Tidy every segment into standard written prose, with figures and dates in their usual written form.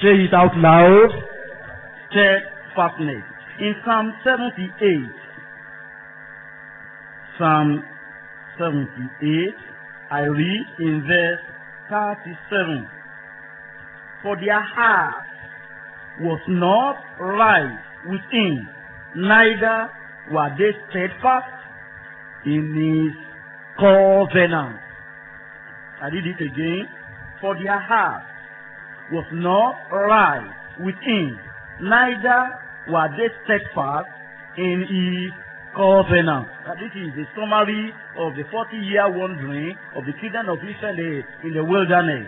Say it out loud. Steadfastness. In Psalm 78, Psalm 78, I read in verse 37. For their heart was not right within, neither were they steadfast in his covenant. I read it again. For their heart was not right within, neither were they steadfast in his covenant. This is the summary of the 40-year wandering of the children of Israel in the wilderness.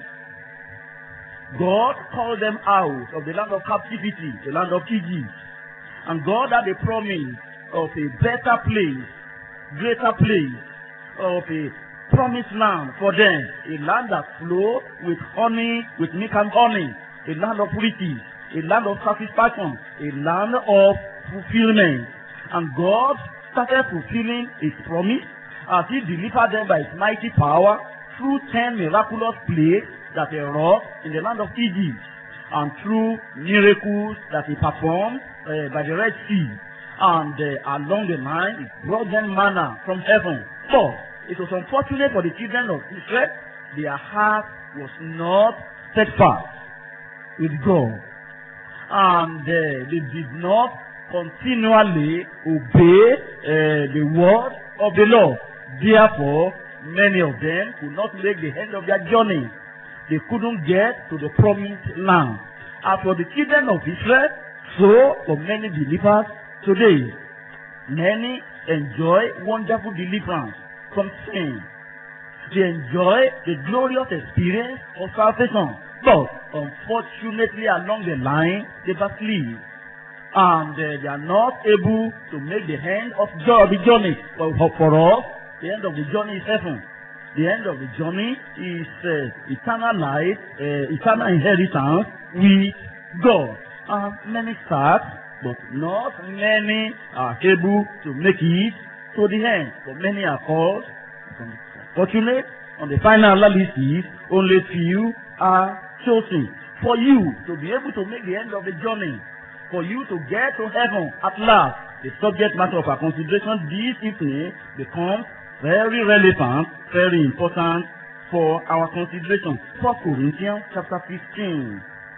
God called them out of the land of captivity, the land of Egypt. And God had a promise of a better place, greater place, of a promised land for them. A land that flowed with honey, with milk and honey. A land of riches, a land of satisfaction, a land of fulfillment. And God started fulfilling his promise as he delivered them by his mighty power through 10 miraculous plagues that he wrought in the land of Egypt, and through miracles that he performed by the Red Sea. And along the line, he brought them manna from heaven. But it was unfortunate for the children of Israel. Their heart was not steadfast with God. And they did not continually obey the word of the Lord. Therefore, many of them could not make the end of their journey. They couldn't get to the promised land. As for the children of Israel, so for many believers today, many enjoy wonderful deliverance from sin. They enjoy the glorious experience of salvation. But unfortunately, along the line, they backslid. And they are not able to make the end of the journey. But for us, the end of the journey is heaven. The end of the journey is eternal life, eternal inheritance with God. And many start, but not many are able to make it to the end. But many are called. Fortunate, on the final analysis, only few are chosen. For you to be able to make the end of the journey, for you to get to heaven at last, the subject matter of our consideration this evening becomes very relevant, very important for our consideration. 1 Corinthians chapter 15.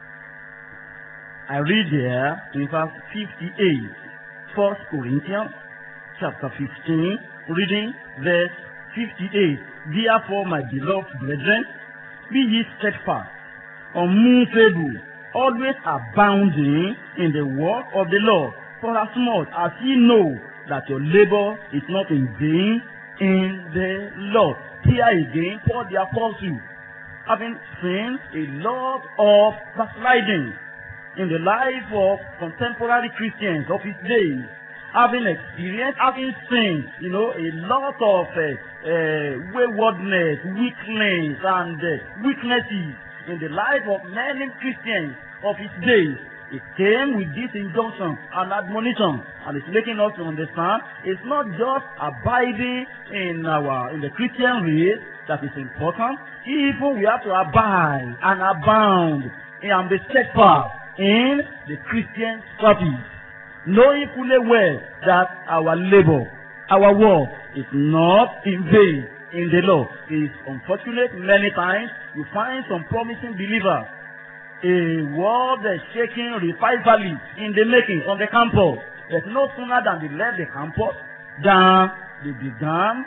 I read there in verse 58. 1 Corinthians chapter 15, reading verse 58. Therefore, my beloved brethren, be ye steadfast, unmovable, always abounding in the work of the Lord, for as much as ye know that your labor is not in vain in the Lord. Here again, Paul the Apostle, having seen a lot of backsliding in the life of contemporary Christians of his days, having experienced, having seen, a lot of waywardness, weakness, and weaknesses in the life of many Christians of his days. It came with this injunction and admonition, and it's making us to understand it's not just abiding in the Christian race that is important. Even we have to abide and abound and be steadfast in the Christian service, knowing fully well that our labor, our work is not in vain in the Lord. It's unfortunate many times you find some promising believers, a world-shaking revivalist in the making on the campus. But no sooner than they left the campus than they began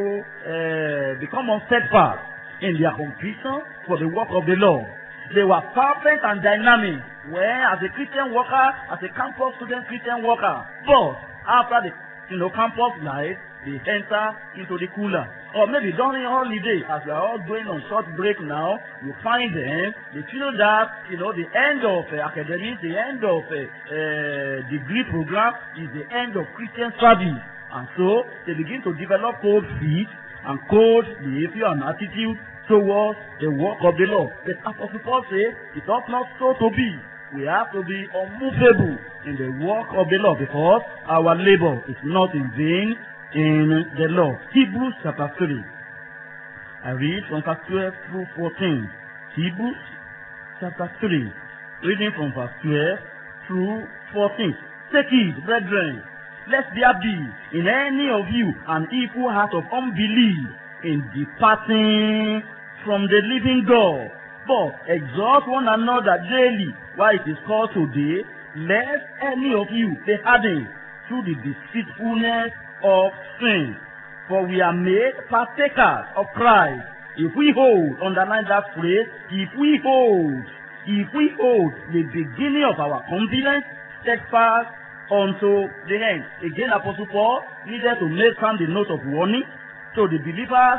to become unsteadfast in their conviction for the work of the Lord. They were perfect and dynamic as a Christian worker, as a campus student Christian worker. But after the campus life, they enter into the cooler. Or maybe during holiday, as we are all going on short break now, you find them, they feel that, the end of academics, the end of degree program is the end of Christian service. And so, they begin to develop cold feet and cold behavior and attitude towards the work of the Lord. But Apostle Paul says, it ought not so to be. We have to be unmovable in the work of the Lord, because our labor is not in vain in the Lord. Hebrews chapter 3. I read from verse 12 through 14. Hebrews chapter 3. reading from verse 12 through 14. Take it, brethren, lest there be in any of you an evil heart of unbelief in departing from the living God. But exhort one another daily, while it is called today, lest any of you be hardened through the deceitfulness of sin. For we are made partakers of Christ. If we hold, underline that phrase, if we hold the beginning of our confidence steadfast unto the end. Again, Apostle Paul needed to make some the note of warning to the believers,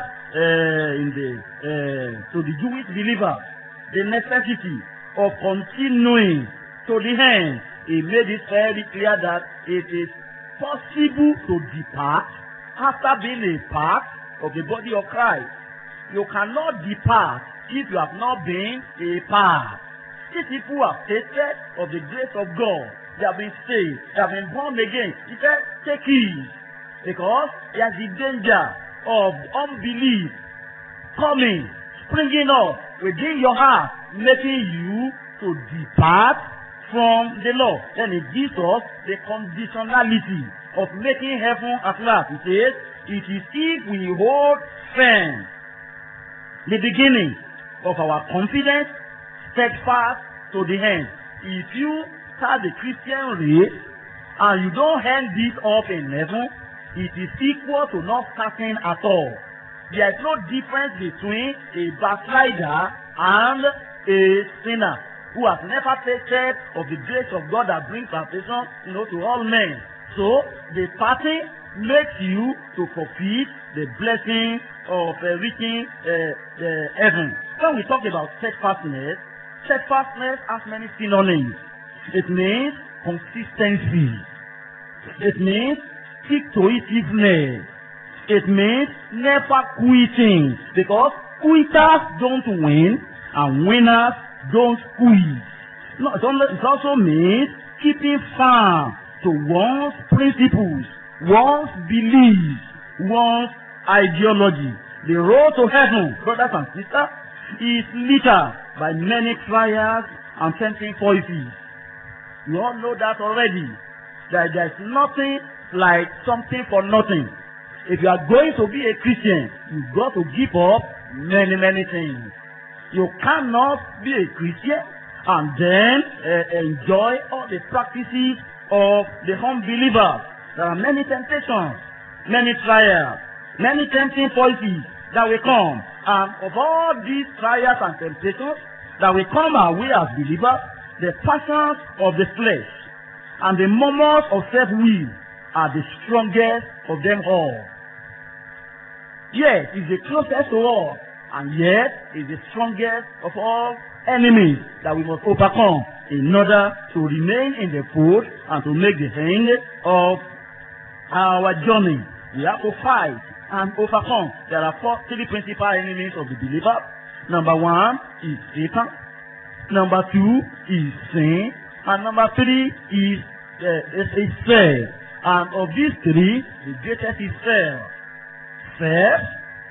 to the Jewish believers, the necessity of continuing to the end. He made it very clear that it is possible to depart after being a part of the body of Christ. You cannot depart if you have not been a part. These people have tasted of the grace of God. They have been saved. They have been born again. He said, take heed, because there is the danger of unbelief coming, springing up within your heart, making you to depart from the Lord. Then it gives us the conditionality of making heaven at last. It says, it is if we hold firm the beginning of our confidence steadfast to the end. If you start the Christian race and you don't end this up in heaven, it is equal to not starting at all. There is no difference between a backslider and a sinner who has never tasted of the grace of God that brings salvation, to all men. So the party makes you to forfeit the blessing of reaching heaven. When we talk about steadfastness has many synonyms. It means consistency. It means stick-to-itiveness. It means never quitting, because quitters don't win and winners don't quit. No, it also means keeping firm to one's principles, one's beliefs, one's ideology. The road to heaven, brothers and sisters, is littered by many trials and tempting voices. You all know that already. That there is nothing like something for nothing. If you are going to be a Christian, you've got to give up many, many things. You cannot be a Christian and then enjoy all the practices of the unbelievers. There are many temptations, many trials, many tempting voices that will come. And of all these trials and temptations that will come our way as believers, the passions of the flesh and the murmurs of self-will are the strongest of them all. Yes, it's the closest to all, and yet it's the strongest of all enemies that we must overcome in order to remain in the fold and to make the end of our journey. We have to fight and overcome. There are three principal enemies of the believer. Number one is Satan. Number two is sin. And number three is self. And of these three, the greatest is self. Self,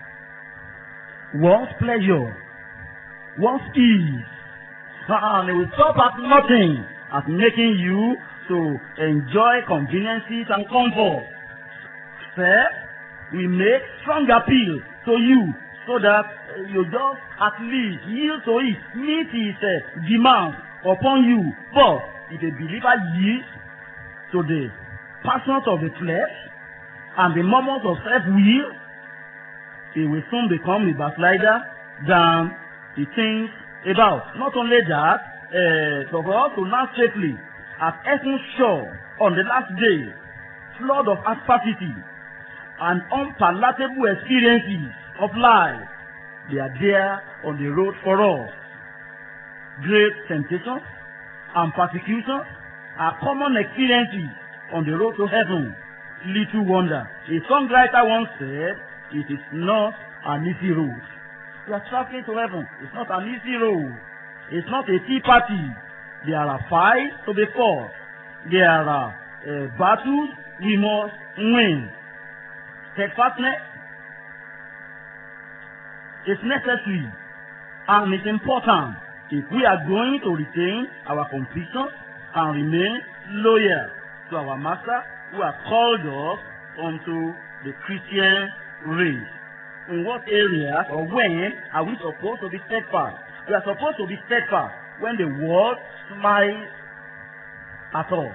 one's pleasure, one's ease. And it will stop at nothing at making you to enjoy conveniences and comfort. Self will make strong appeal to you so that you just at least yield to it, meet its demand upon you. But if a believer yields to the passions of the flesh and the murmurs of self-will, he will soon become a backslider than he thinks about. Not only that, for us to land safely at heaven's shore on the last day, flood of adversity and unpalatable experiences of life, they are there on the road for us. Great temptations and persecutions are common experiences on the road to heaven. Little wonder. A songwriter once said, it is not an easy road. We are traveling to heaven. It's not an easy road. It's not a tea party. There are fights to be fought. There are battles we must win. Steadfastness is necessary and it's important if we are going to retain our convictions and remain loyal to our Master who has called us unto the Christian race. In what areas or when are we supposed to be steadfast? We are supposed to be steadfast when the world smiles at us,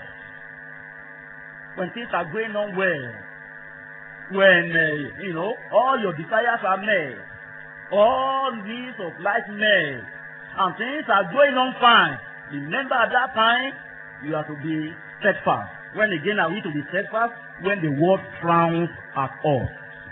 when things are going on well, when all your desires are met, all needs of life met, and things are going on fine. Remember, at that time you are to be steadfast. When again are we to be steadfast? When the world frowns at us.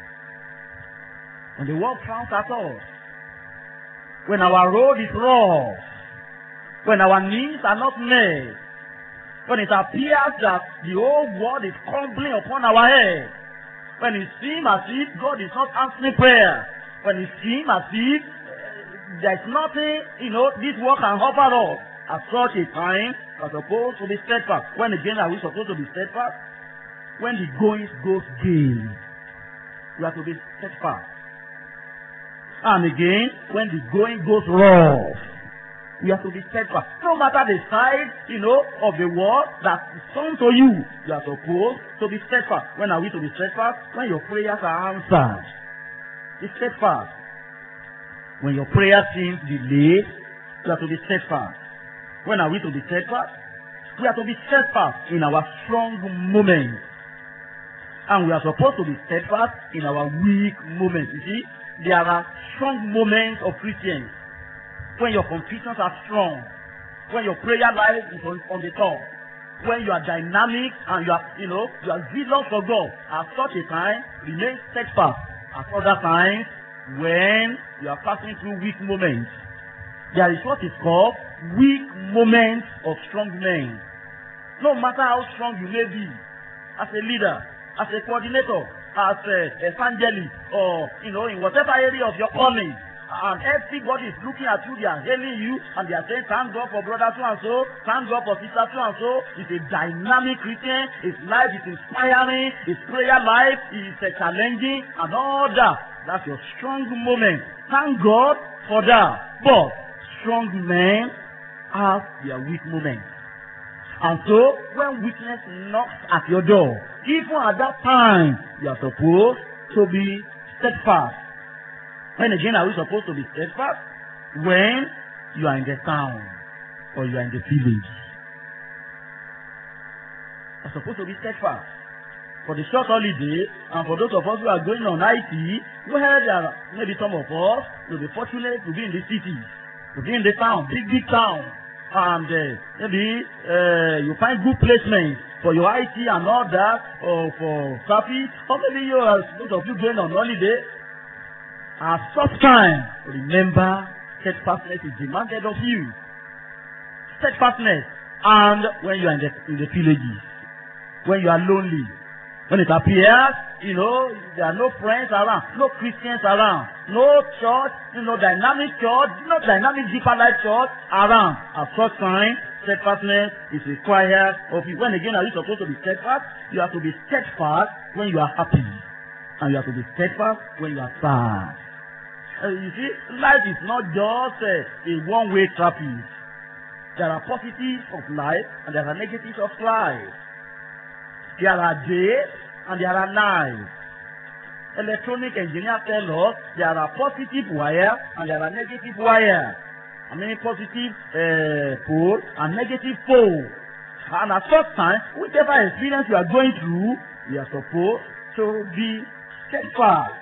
When the world frowns at us. When our road is rough. When our needs are not met. When it appears that the whole world is crumbling upon our head. When it seems as if God is not answering prayer. When it seems as if there's nothing, this world can offer us. At such a time, we are supposed to be steadfast. When again are we supposed to be steadfast? When the going goes gay, we have to be steadfast. And again, when the going goes rough, we have to be steadfast. No matter the side, of the world that is shown to you, you are supposed to be steadfast. When are we to be steadfast? When your prayers are answered. Be steadfast. When your prayer seems delayed, you have to be steadfast. When are we to be steadfast? We are to be steadfast in our strong moments. And we are supposed to be steadfast in our weak moments. You see, there are strong moments of Christians. When your convictions are strong. When your prayer life is on the top. When you are dynamic and you are zealous for God. At such a time, remain steadfast. At other times, when you are passing through weak moments, there is what is called weak moments of strong men. No matter how strong you may be, as a leader, as a coordinator, as an evangelist, or in whatever area of your calling, and everybody is looking at you, they are hailing you, and they are saying, thank God for brother so and so, thank God for sister so and so. He's a dynamic Christian, his life is inspiring, his prayer life is challenging, and all that. That's your strong moment. Thank God for that. But strong men have their weak moments. And so, when weakness knocks at your door, even at that time, you are supposed to be steadfast. When again are we supposed to be steadfast? When you are in the town or you are in the village. You are supposed to be steadfast. For the short holiday, and for those of us who are going on IT, where there are maybe some of us will be fortunate to be in the city, to be in the town, big town, and maybe you find good placements for your IT and all that, or for traffic, or maybe you are most of you going on holiday. At such time, remember, steadfastness is demanded of you. Steadfastness, and when you are in the villages, when you are lonely. When it appears, there are no friends around, no Christians around, no church, dynamic church, no dynamic deeper life church around. At such time, steadfastness is required of you. When again are you supposed to be steadfast? You have to be steadfast when you are happy. And you have to be steadfast when you are sad. You see, life is not just a one-way traffic. There are positives of life and there are negatives of life. There are days and there are nights. Electronic engineers tell us there are positive wires and there are negative wires. I mean positive pole and negative pole. And at such time, whichever experience you are going through, you are supposed to be steadfast.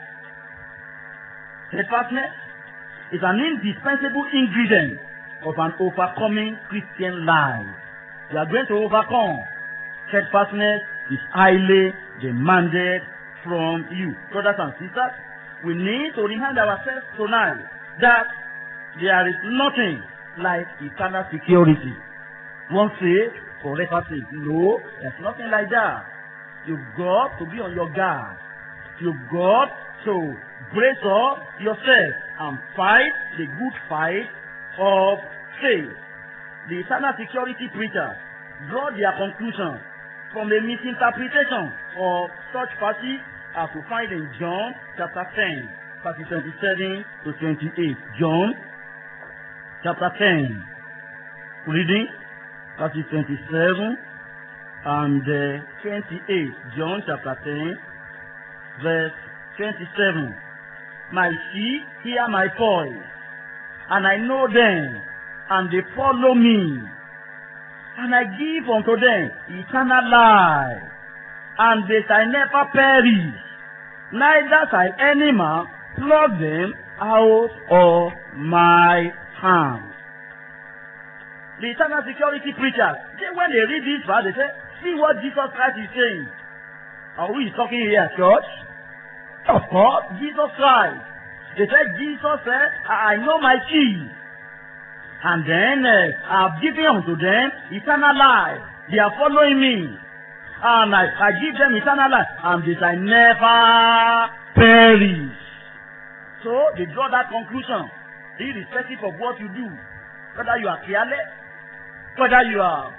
Steadfastness is an indispensable ingredient of an overcoming Christian life. You are going to overcome. Steadfastness is highly demanded from you. Brothers and sisters, we need to remind ourselves tonight that there is nothing like eternal security. Once saved, forever saved. No, there's nothing like that. You've got to be on your guard. You've got to brace up yourself and fight the good fight of faith. The eternal security preachers draw their conclusion from a misinterpretation of such passage as we find in John chapter 10, verses 27 to 28. John chapter 10, reading verses 27 and 28. John chapter 10, verse 27. My sheep hear my voice, and I know them, and they follow me. And I give unto them eternal life, and they shall never perish, neither shall any man pluck them out of my hand. The eternal security preachers, when they read this verse, they say, see what Jesus Christ is saying. And who is talking here, church? Of course, Jesus Christ. They said, Jesus said, I know my sheep, and then I have given unto them eternal life. They are following me, and I give them eternal life, and they shall never perish. So they draw that conclusion, irrespective of what you do, whether you are careless, whether you are,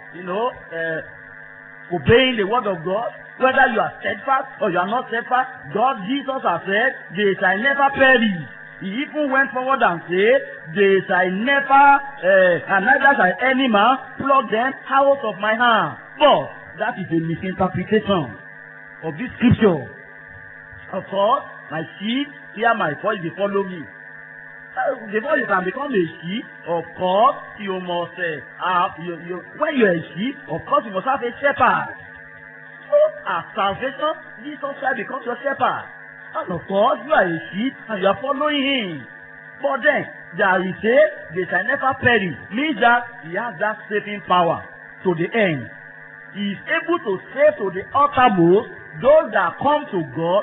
obeying the word of God, whether you are steadfast or you are not steadfast. God, Jesus has said, they shall never perish. He even went forward and said, they shall never, and neither shall any man pluck them out of my hand. But that is a misinterpretation of this scripture. Of course, my sheep hear my voice, they follow me. Before you can become a sheep, of course, you must when you are a sheep, of course, you must have a shepherd. So, at salvation, Jesus Christ becomes your shepherd. And of course, you are a sheep and you are following him. But then, there is they shall never perish. Means that he has that saving power to the end. He is able to save to the uttermost those that come to God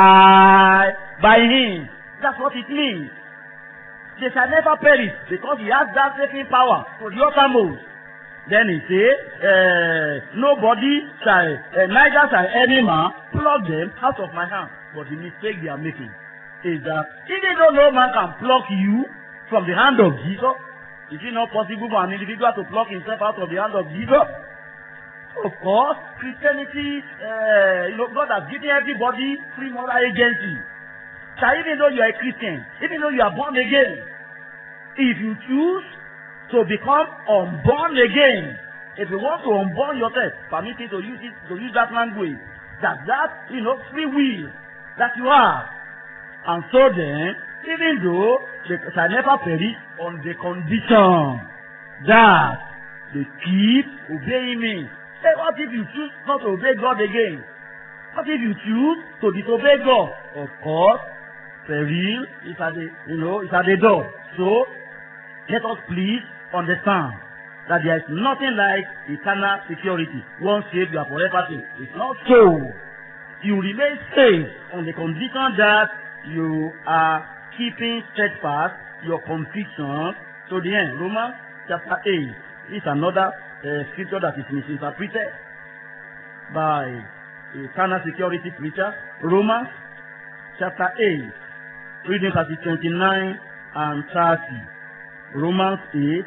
by him. That's what it means. They shall never perish because he has that saving power to the uttermost. Then he says, nobody shall, neither shall any man pluck them out of my hand. But the mistake they are making is that even though no man can pluck you from the hand of Jesus, is it not possible for an individual to pluck himself out of the hand of Jesus? Of course, Christianity, God has given everybody free moral agency. So even though you are a Christian, even though you are born again, if you choose to become unborn again, if you want to unborn yourself, permit me to use that language, that free will that you have. And so then, even though they shall never perish on the condition that they keep obeying me. Say, what if you choose not to obey God again? What if you choose to disobey God? Of course, peril is at the door. So, let us please understand that there is nothing like eternal security. Once saved, you are forever saved. It's not so. You remain safe on the condition that you are keeping steadfast your conviction to the end. Romans chapter 8 is another scripture that is misinterpreted by eternal security preachers. Romans chapter 8, reading verses 29 and 30. Romans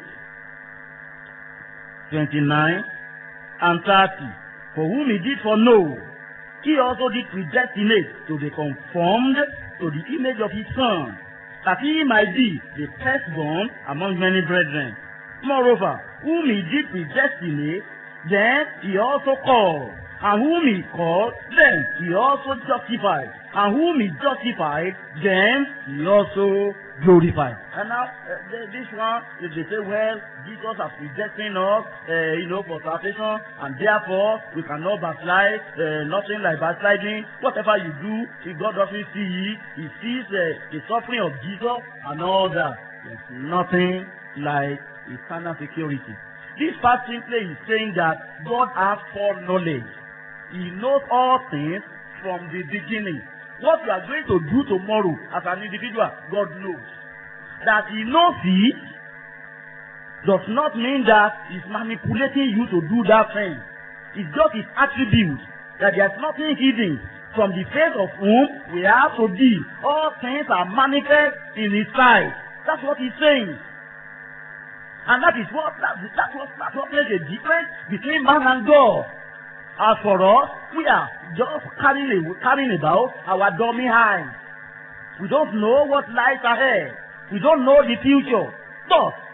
8, 29 and 30. For whom he did foreknow, he also did predestinate to be conformed to the image of his Son, that he might be the firstborn among many brethren. Moreover, whom he did predestinate, then he also called. And whom he called, then he also justified. And whom he justified, then he also glorified. And now, this one, if they say, well, Jesus has predestined us, for salvation, and therefore we cannot backslide, nothing like backsliding. Whatever you do, if God doesn't see it, he sees the suffering of Jesus and all that. There's nothing like eternal security. This part simply is saying that God has foreknowledge. He knows all things from the beginning. What you are going to do tomorrow as an individual, God knows. That he knows it does not mean that he's manipulating you to do that thing. It's just his attribute, that there's nothing hidden from the face of whom we have to deal. All things are manifest in his sight. That's what he's saying. And that's what makes a difference between man and God. As for us, we are just carrying about our dummy eyes. We don't know what lies ahead. We don't know the future. But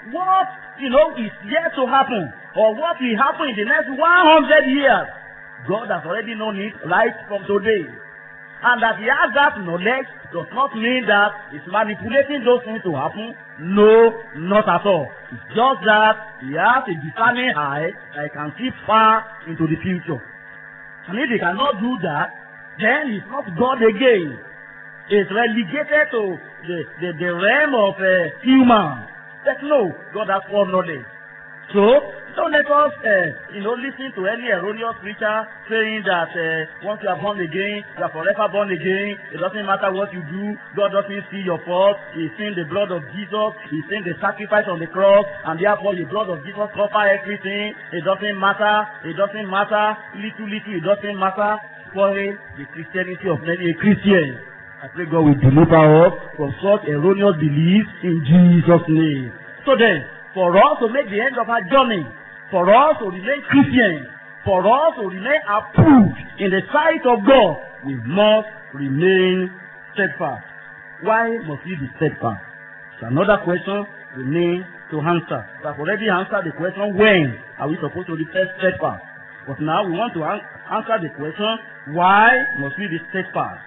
what, is yet to happen, or what will happen in the next 100 years, God has already known it right from today. And that he has that knowledge does not mean that he's manipulating those things to happen. No, not at all. It's just that he has a discerning eye that can see far into the future. And if he cannot do that, then he's not God again. He's relegated to the realm of human. But no, God has all knowledge. So, don't let us, listen to any erroneous preacher saying that once you are born again, you are forever born again. It doesn't matter what you do. God doesn't see your fault. He's seen the blood of Jesus. He's seen the sacrifice on the cross. And therefore, the blood of Jesus covers everything. It doesn't matter. It doesn't matter. Little, it doesn't matter. Spoil the Christianity of many Christians. I pray God will deliver us from such erroneous beliefs in Jesus' name. So then, for us to make the end of our journey, for us to remain Christians, for us to remain approved in the sight of God, we must remain steadfast. Why must we be steadfast? It's another question we need to answer. We have already answered the question, when are we supposed to be steadfast? But now we want to answer the question, why must we be steadfast?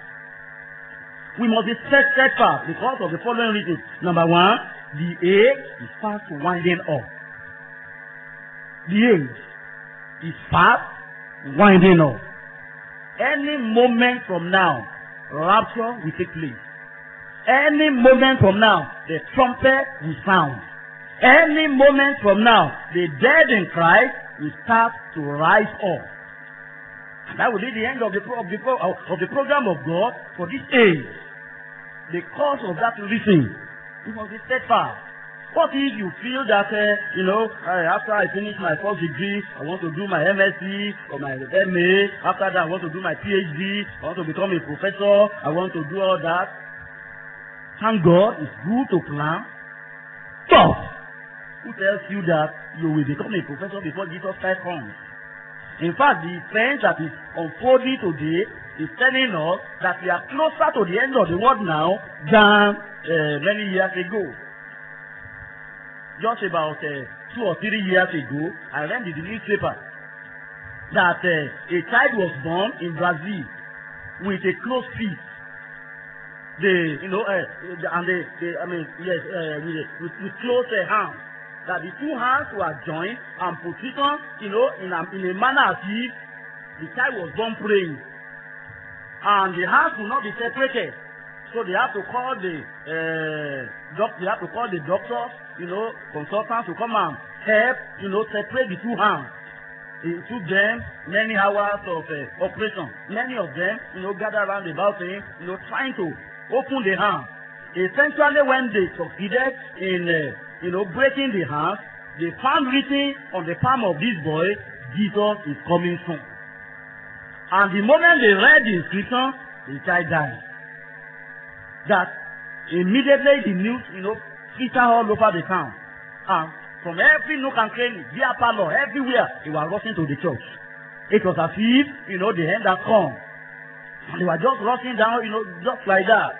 We must be steadfast because of the following reasons. Number one, the age is fast winding up. The age is fast winding up. Any moment from now, rapture will take place. Any moment from now, the trumpet will sound. Any moment from now, the dead in Christ will start to rise up. And that will be the end of the program of God for this age. Because of that reason, you must be steadfast. What if you feel that, after I finish my first degree, I want to do my MSc or my MA. After that, I want to do my PhD. I want to become a professor. I want to do all that. Thank God, it's good to plan. But who tells you that you will become a professor before Jesus Christ comes? In fact, the event that is unfolding today is telling us that we are closer to the end of the world now than many years ago. Just about 2 or 3 years ago, I read in the newspaper that a child was born in Brazil with a closed fist. With closed hands. That the two hands were joined and positioned, in a manner as if the child was born praying. And the hands will not be separated. So they have to call the doctors, consultants to come and help, separate the two hands. It took them many hours of operation. Many of them, gather around about him, trying to open the hand. Essentially, when they succeeded in breaking the hands, they found written on the palm of this boy, Jesus is coming soon. And the moment they read the inscription, the child died. That immediately the news, filtered all over the town. And from every nook and cranny, via parlor, everywhere, they were rushing to the church. It was as if, the end had come. And they were just rushing down, just like that.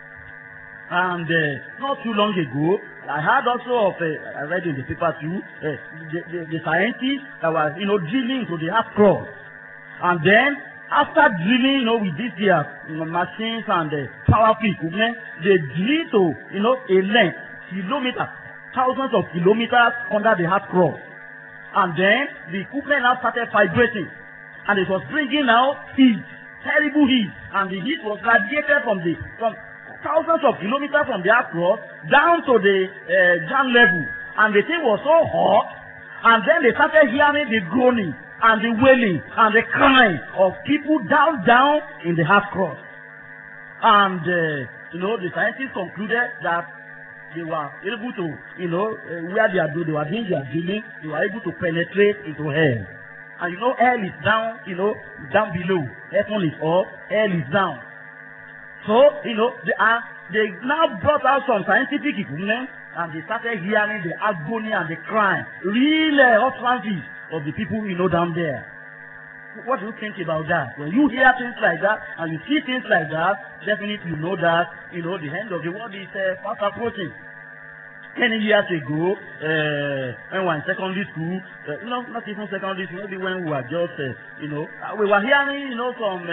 And not too long ago, I heard also of, I read in the paper too, the scientists that were, drilling into the earth crust. And then, after drilling, with these machines and powerful equipment, they drill to, a length, kilometers, thousands of kilometers under the earth crust. And then, the equipment now started vibrating. And it was bringing out heat, terrible heat. And the heat was radiated from thousands of kilometers from the earth crust down to the ground level. And the thing was so hot. And then they started hearing the groaning and the wailing and the crying of people down in the earth crust. And, the scientists concluded that they were able to, where they were doing their drilling, they were able to penetrate into hell. And hell is down, down below. Heaven is up, hell is down. So, they now brought out some scientific equipment and they started hearing the agony and the crying, real utterances of the people down there. What do you think about that? When you hear things like that and you see things like that, definitely you know that, the end of the world is fast approaching. 10 years ago, when we were in secondary school, not even secondary school, maybe when we were just, we were hearing, from,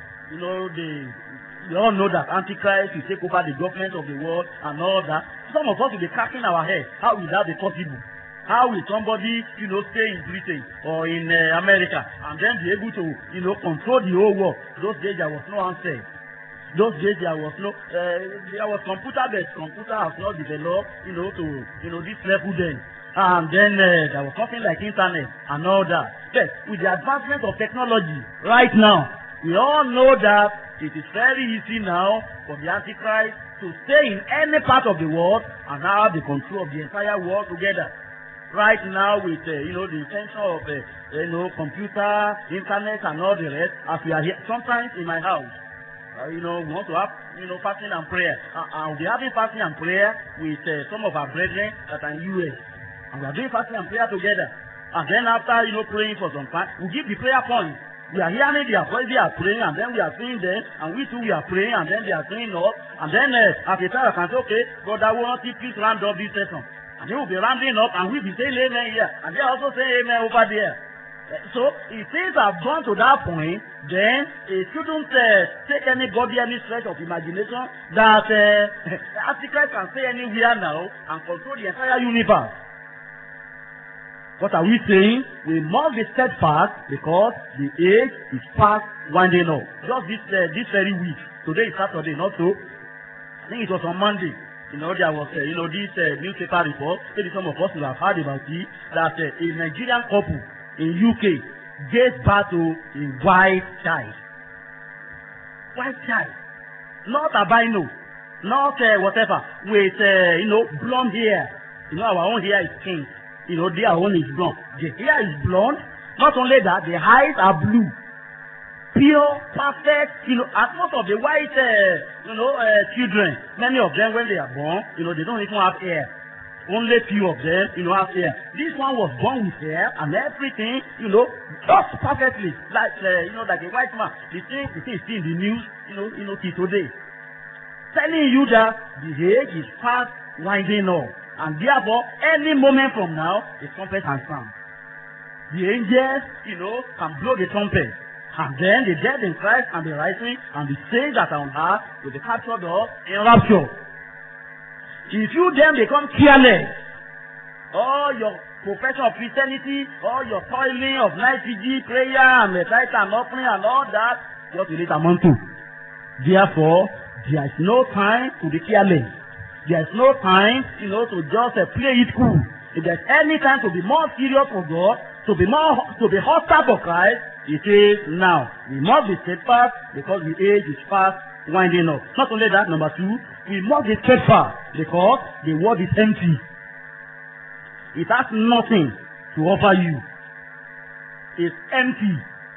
we all know that Antichrist will take over the government of the world and all that. Some of us will be cracking our head. How will that be possible? How will somebody, stay in Britain or in America and then be able to, control the whole world? Those days there was no answer. Those days there was no, there was computer, but computer has not developed, to this level then. And then there was something like internet and all that. But with the advancement of technology right now, we all know that it is very easy now for the Antichrist to stay in any part of the world and have the control of the entire world together. Right now with, the invention of, computer, internet and all the rest, as we are here, sometimes in my house, we want to have, fasting and prayer. I'll be having fasting and prayer with some of our brethren that are in US. And we are doing fasting and prayer together. And then after, praying for some time, we give the prayer points. We are hearing their voice, they are praying, and then we are seeing them, and we too we are praying, and then they are saying us. And then at the time I can say, okay, God, I want you please round up this session. And they will be rounding up, and we'll be saying amen here, and they also say amen over there. So, if things have gone to that point, then it shouldn't take anybody any stretch of imagination that Antichrist can stay anywhere now and control the entire universe. What are we saying? We must be steadfast because the age is fast winding up. Just this very week. Today is Saturday, not so. I think it was on Monday. There was, this newspaper report. Maybe some of us will have heard about it. That a Nigerian couple in UK gave birth to a white child. White child. Not albino. Not whatever. With, blonde hair. Our own hair is pink. Their own is blonde. The hair is blonde. Not only that, the eyes are blue. Pure, perfect, as most of the white, children, many of them when they are born, they don't even have hair. Only few of them, have hair. This one was born with hair and everything, just perfectly, like, like a white man. The thing is still in the news, till today. Telling you that the age is fast winding up. And therefore, any moment from now, the trumpet can sound. The angels, can blow the trumpet. And then the dead in Christ can be rising, and the saints that are on earth will be captured up in rapture. If you then become careless, all your profession of Christianity, all your toiling of night vigil, prayer, and tithe and offering and all that, what will it amount to? Therefore, there is no time to be careless. There is no time, to just play it cool. If there is any time to be more serious for God, to be hostile for Christ, it is now. We must be steadfast because the age is fast winding up. Not only that, number two, we must be steadfast because the world is empty. It has nothing to offer you. It's empty.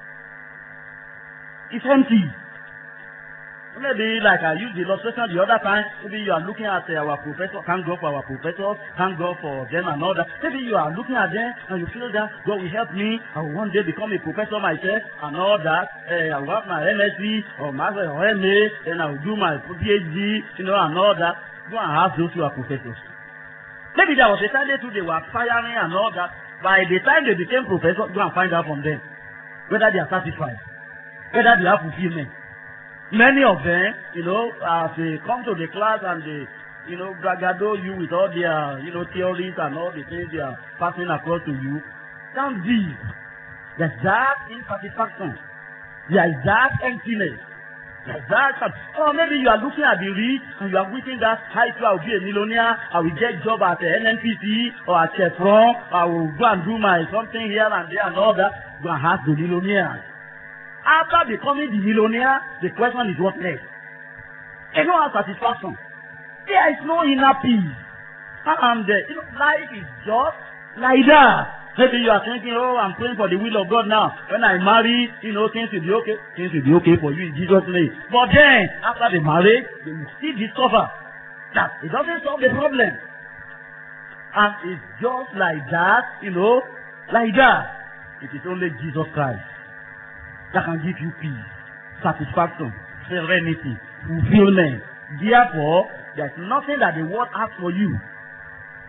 It's empty. Maybe like I used the illustration the other time, maybe you are looking at our professor, thank God for our professors, thank God for them and all that. Maybe you are looking at them and you feel that God will help me, I will one day become a professor myself and all that. I will have my MSc or Master or MA, then I will do my PhD, and all that. Go and ask those who are professors. Maybe there was a time they were firing and all that. By the time they became professors, go and find out from them whether they are satisfied, whether they have fulfillment. Many of them, as they come to the class and they, bragado you with all their, theories and all the things they are passing across to you, don't be. There's that insatisfaction. There is that emptiness. There's that. Or maybe you are looking at the rich and you are wishing that I will be a millionaire, I will get a job at the NNPC or at Chevron, I will go and do my something here and there and all that. Go and ask the millionaire. After becoming the millionaire, the question is what next? There's no satisfaction. There is no inner peace. And life is just like that. Maybe you are thinking, I'm praying for the will of God now. When I marry, things will be okay. Things will be okay for you in Jesus' name. But then, after the marriage, they will still discover that it doesn't solve the problem. And it's just like that, like that. It is only Jesus Christ that can give you peace, satisfaction, serenity, fulfillment. Therefore, there's nothing that the world asks for you.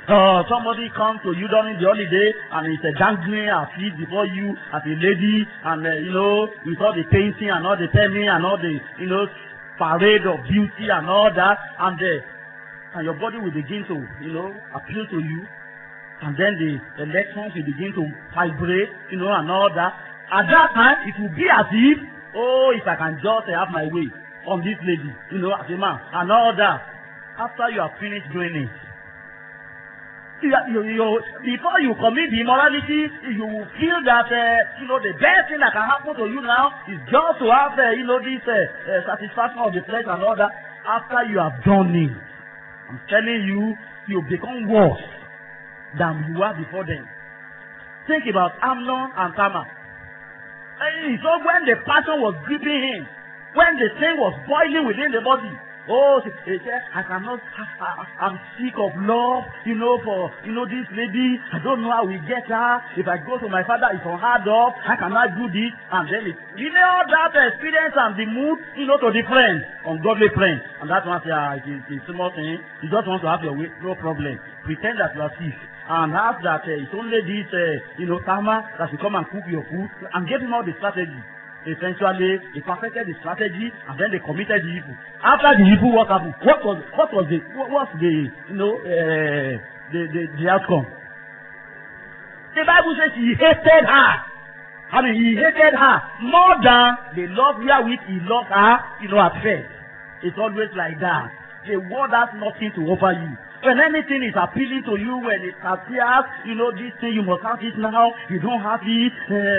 Somebody comes to you during the holiday and is dangling her feet before you as a lady, and with all the painting and all the telling and all the parade of beauty and all that, and your body will begin to appeal to you, and then the electrons will begin to vibrate, and all that. At that time, it will be as if, if I can just have my way on this lady, as a man, and all that. After you have finished doing it, before you commit the immorality, you will feel that the best thing that can happen to you now is just to have this satisfaction of the flesh and all that. After you have done it, I'm telling you, you become worse than you were before then. Think about Amnon and Tamar. So when the passion was gripping him, when the thing was boiling within the body, he said, I'm sick of love, for, this lady. I don't know how we get her. If I go to my father, it's hard up. I cannot do this. And then all that experience and the mood, to the friend, ungodly friend. And that one says, it's a small thing. You just want to have your way, no problem. Pretend that you are sick. And ask that it's only this, Tamar that should come and cook your food. And give him all the strategy. Essentially, they perfected the strategy and then they committed the evil. After the evil, what happened? What's the outcome? The Bible says he hated her. He hated her more than the love wherewith he loved her, at first. It's always like that. The world has nothing to offer you. When anything is appealing to you, when it appears, this thing, you must have it now, you don't have it,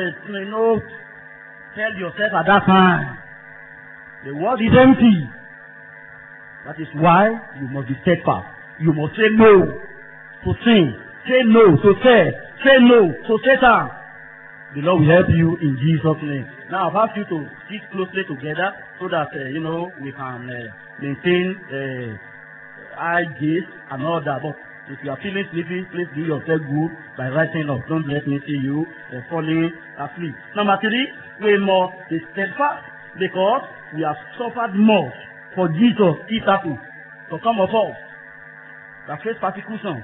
tell yourself at that time, the world is empty. That is why you must be steadfast. You must say no to sin. Say no to self. Say no to Satan. The Lord will help you in Jesus' name. Now I've asked you to sit closely together so that, we can maintain eye gaze and all that. But if you are feeling sleepy, please do yourself good by rising up. Don't let me see you falling asleep. Number 3. We must be steadfast because we have suffered much for Jesus if happened. For some of us that face persecution,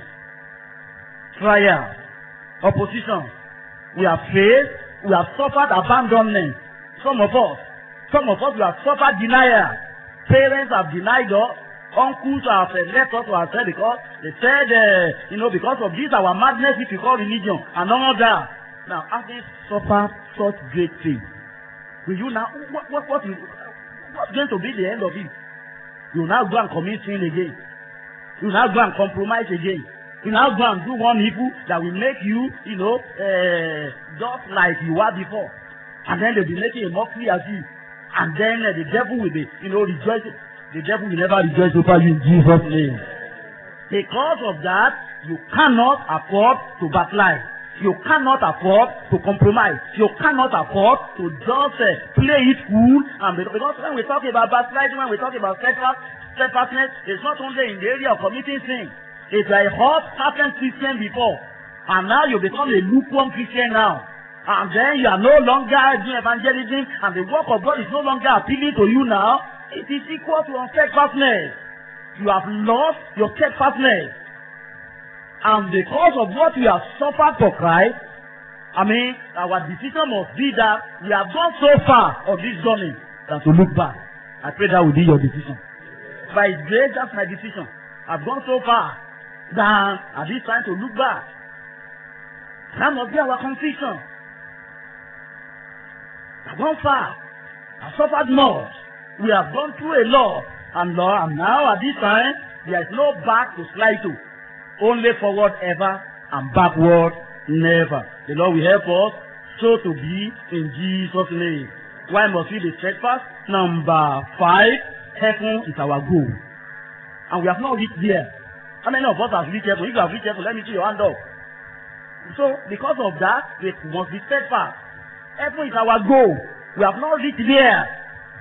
trial, opposition, we have suffered abandonment. Some of us we have suffered denial. Parents have denied us. Uncles have left us to ourselves because they said, because of this our madness which we call religion and all that. Now, having suffered such great things, will you now, what's going to be the end of it? You will now go and commit sin again. You will now go and compromise again. You will now go and do one evil that will make you, just like you were before. And then they'll be making a mockery of you. And then the devil will be, rejoicing. The devil will never rejoice over you in Jesus' name. Because of that, you cannot afford to backslide. You cannot afford to compromise. You cannot afford to just play it cool. And because when we talk about backsliding, when we talk about steadfastness, it's not only in the area of committing sin. It's like a hot, fervent Christian before. And now you become a lukewarm Christian now. And then you are no longer doing evangelism, and the work of God is no longer appealing to you now. It is equal to unsteadfastness. You have lost your steadfastness. And because of what we have suffered for Christ, our decision must be that we have gone so far on this journey than to look back. I pray that will be your decision. By His grace, that's my decision. I've gone so far than at this time to look back. That must be our conviction. I've gone far. I've suffered more. We have gone through a lot. And now at this time, there is no back to slide to. Only forward ever and backward never. The Lord will help us so to be in Jesus' name. Why must we be steadfast? Number 5, heaven is our goal. And we have not reached there. How many of us have reached heaven? If you have reached heaven, let me see your hand up. So, because of that, we must be steadfast. Heaven is our goal. We have not reached there.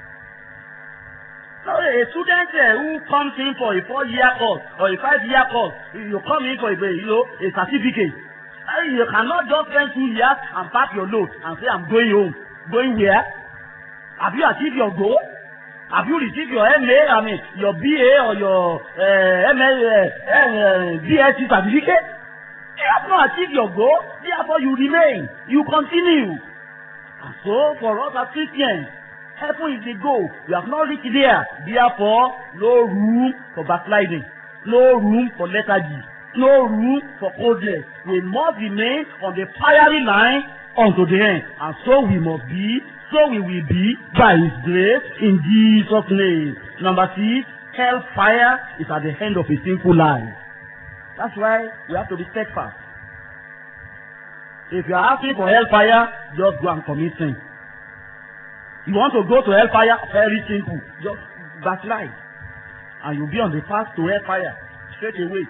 Now, a student who comes in for a 4-year course or a 5-year course, you come in for a certificate. You cannot just spend 2 years and pack your load and say, I'm going home. Going where? Have you achieved your goal? Have you received your MA, your BA or your BSc certificate? You have not achieved your goal, therefore you remain, you continue. And so for us as Christians, heaven is the goal. We have not reached there, therefore no room for backsliding, no room for lethargy, no room for coldness. We must remain on the fiery line unto the end. And so we must be, so we will be by His grace in Jesus' name. Number 6, hellfire is at the end of a sinful life. That's why we have to be steadfast. If you are asking for hellfire, just go and commit sin. You want to go to hellfire? Very simple. Just backslide. And you'll be on the path to hellfire straight away.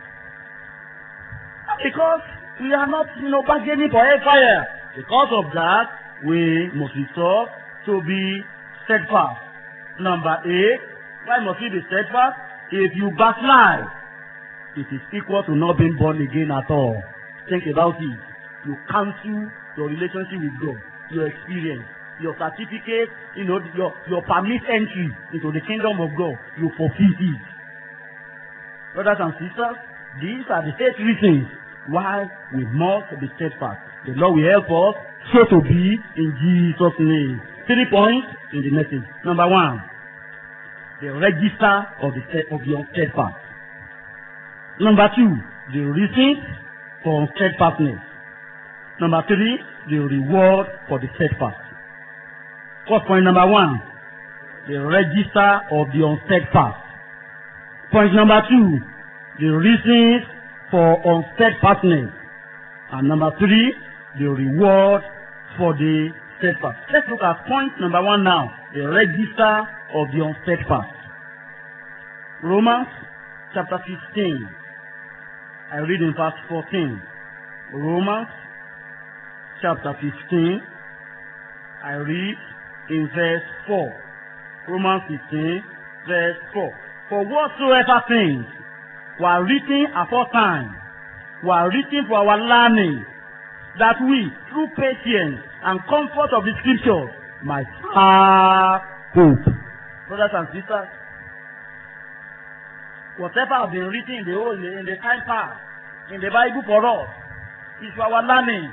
Because we are not, bargaining for hellfire. Because of that, we must resolve to be steadfast. Number 8, why must we be steadfast? If you backslide, it is equal to not being born again at all. Think about it. You cancel your relationship with God, your experience, your certificate, your permit entry into the kingdom of God. You fulfill it. Brothers and sisters, these are the 8 reasons why we must be steadfast. The Lord will help us so to be in Jesus' name. 3 points in the message. Number 1, the register of the unsteadfast. Number 2, the reasons for unsteadfastness. Number 3, the reward for the steadfast. First point, number 1, the register of the unsteadfast. Point number 2, the reasons for unsteadfastness. And number 3, the reward for the steadfast. Let's look at point number 1 now, the register of the unsteadfast. Romans chapter 15. I read in verse 14. Romans chapter 15. I read in verse 4. Romans 15, verse 4. For whatsoever things were written aforetime were written for our learning, that we, through patience and comfort of the Scriptures, might have hope. Brothers and sisters, whatever has been written in the time past, in the Bible for us, is for our learning.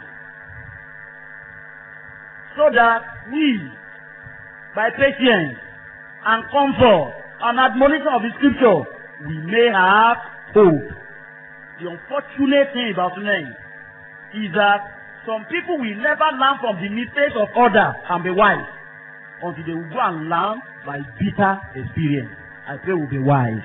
So that we, by patience and comfort and admonition of the Scripture, we may have hope. The unfortunate thing about men is that some people will never learn from the mistakes of others and be wise until they will go and learn by bitter experience. I pray we'll be wise.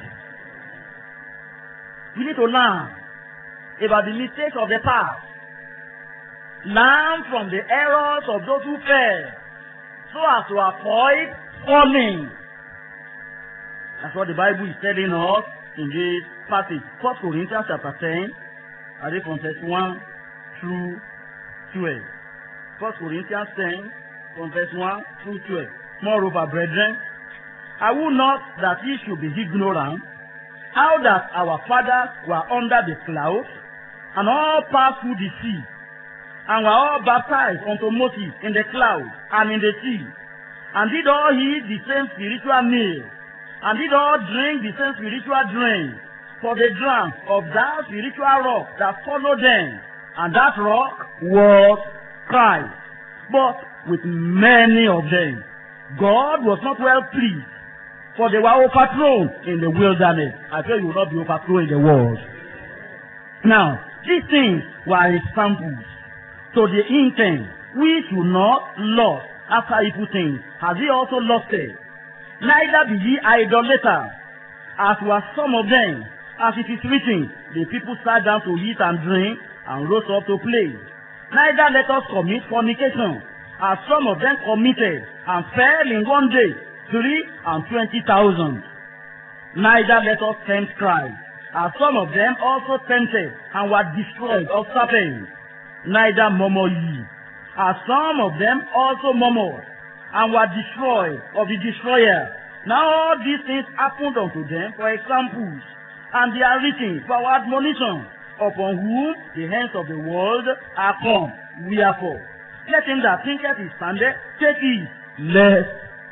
We need to learn about the mistakes of the past. Learn from the errors of those who fell, so as to avoid falling. That's what the Bible is telling us in this passage. 1 Corinthians chapter 10, I read from verse 1 through 12. 1 Corinthians 10, from verse 1 through 12. Moreover, brethren, I will not that ye should be ignorant, how that our fathers were under the clouds, and all passed through the sea, and were all baptized unto Moses in the cloud and in the sea, and did all eat the same spiritual meal, and did all drink the same spiritual drink, for they drank of that spiritual rock that followed them, and that rock was Christ. But with many of them, God was not well pleased, for they were overthrown in the wilderness. I pray you will not be overthrown in the world. Now, these things were examples, to the intent we should not lust after evil things, as he also lusted. Neither be ye idolaters, as were some of them, as it is written, the people sat down to eat and drink, and rose up to play. Neither let us commit fornication, as some of them committed, and fell in one day 23,000. Neither let us tempt Christ, as some of them also tempted, and were destroyed of serpents. Neither murmur ye, as some of them also murmured, and were destroyed of the destroyer. Now all these things happened unto them for examples, and they are written for our admonition, upon whom the ends of the world are come. Wherefore, let him that thinketh he standeth take heed, lest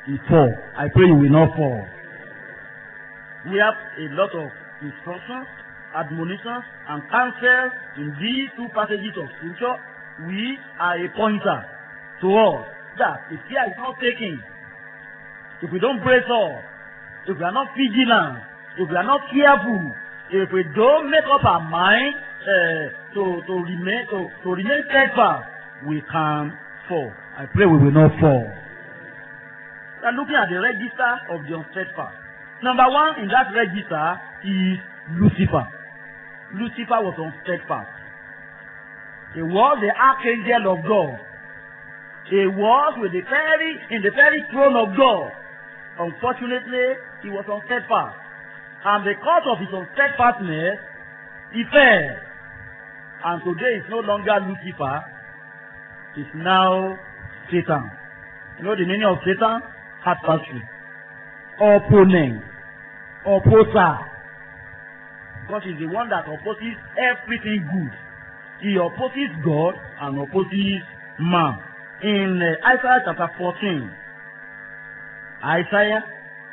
he fall. I pray you will not fall. We have a lot of instructions, admonitions, and counsel in these two passages of scripture, which are a pointer to us that if care is not taken, if we don't brace up, if we are not vigilant, if we are not careful, if we don't make up our mind to remain steadfast, we can fall. I pray we will not fall. We are looking at the register of the unsteadfast. Number one in that register is Lucifer. Lucifer was unsteadfast. He was the archangel of God. He was in the very throne of God. Unfortunately, he was unsteadfast. And because of his unsteadfastness, he fell. And today is no longer Lucifer. It's now Satan. You know the meaning of Satan? Adversary. Opponent. Opposer. Because he's the one that opposes everything good. He opposes God and opposes man. In Isaiah chapter 14. Isaiah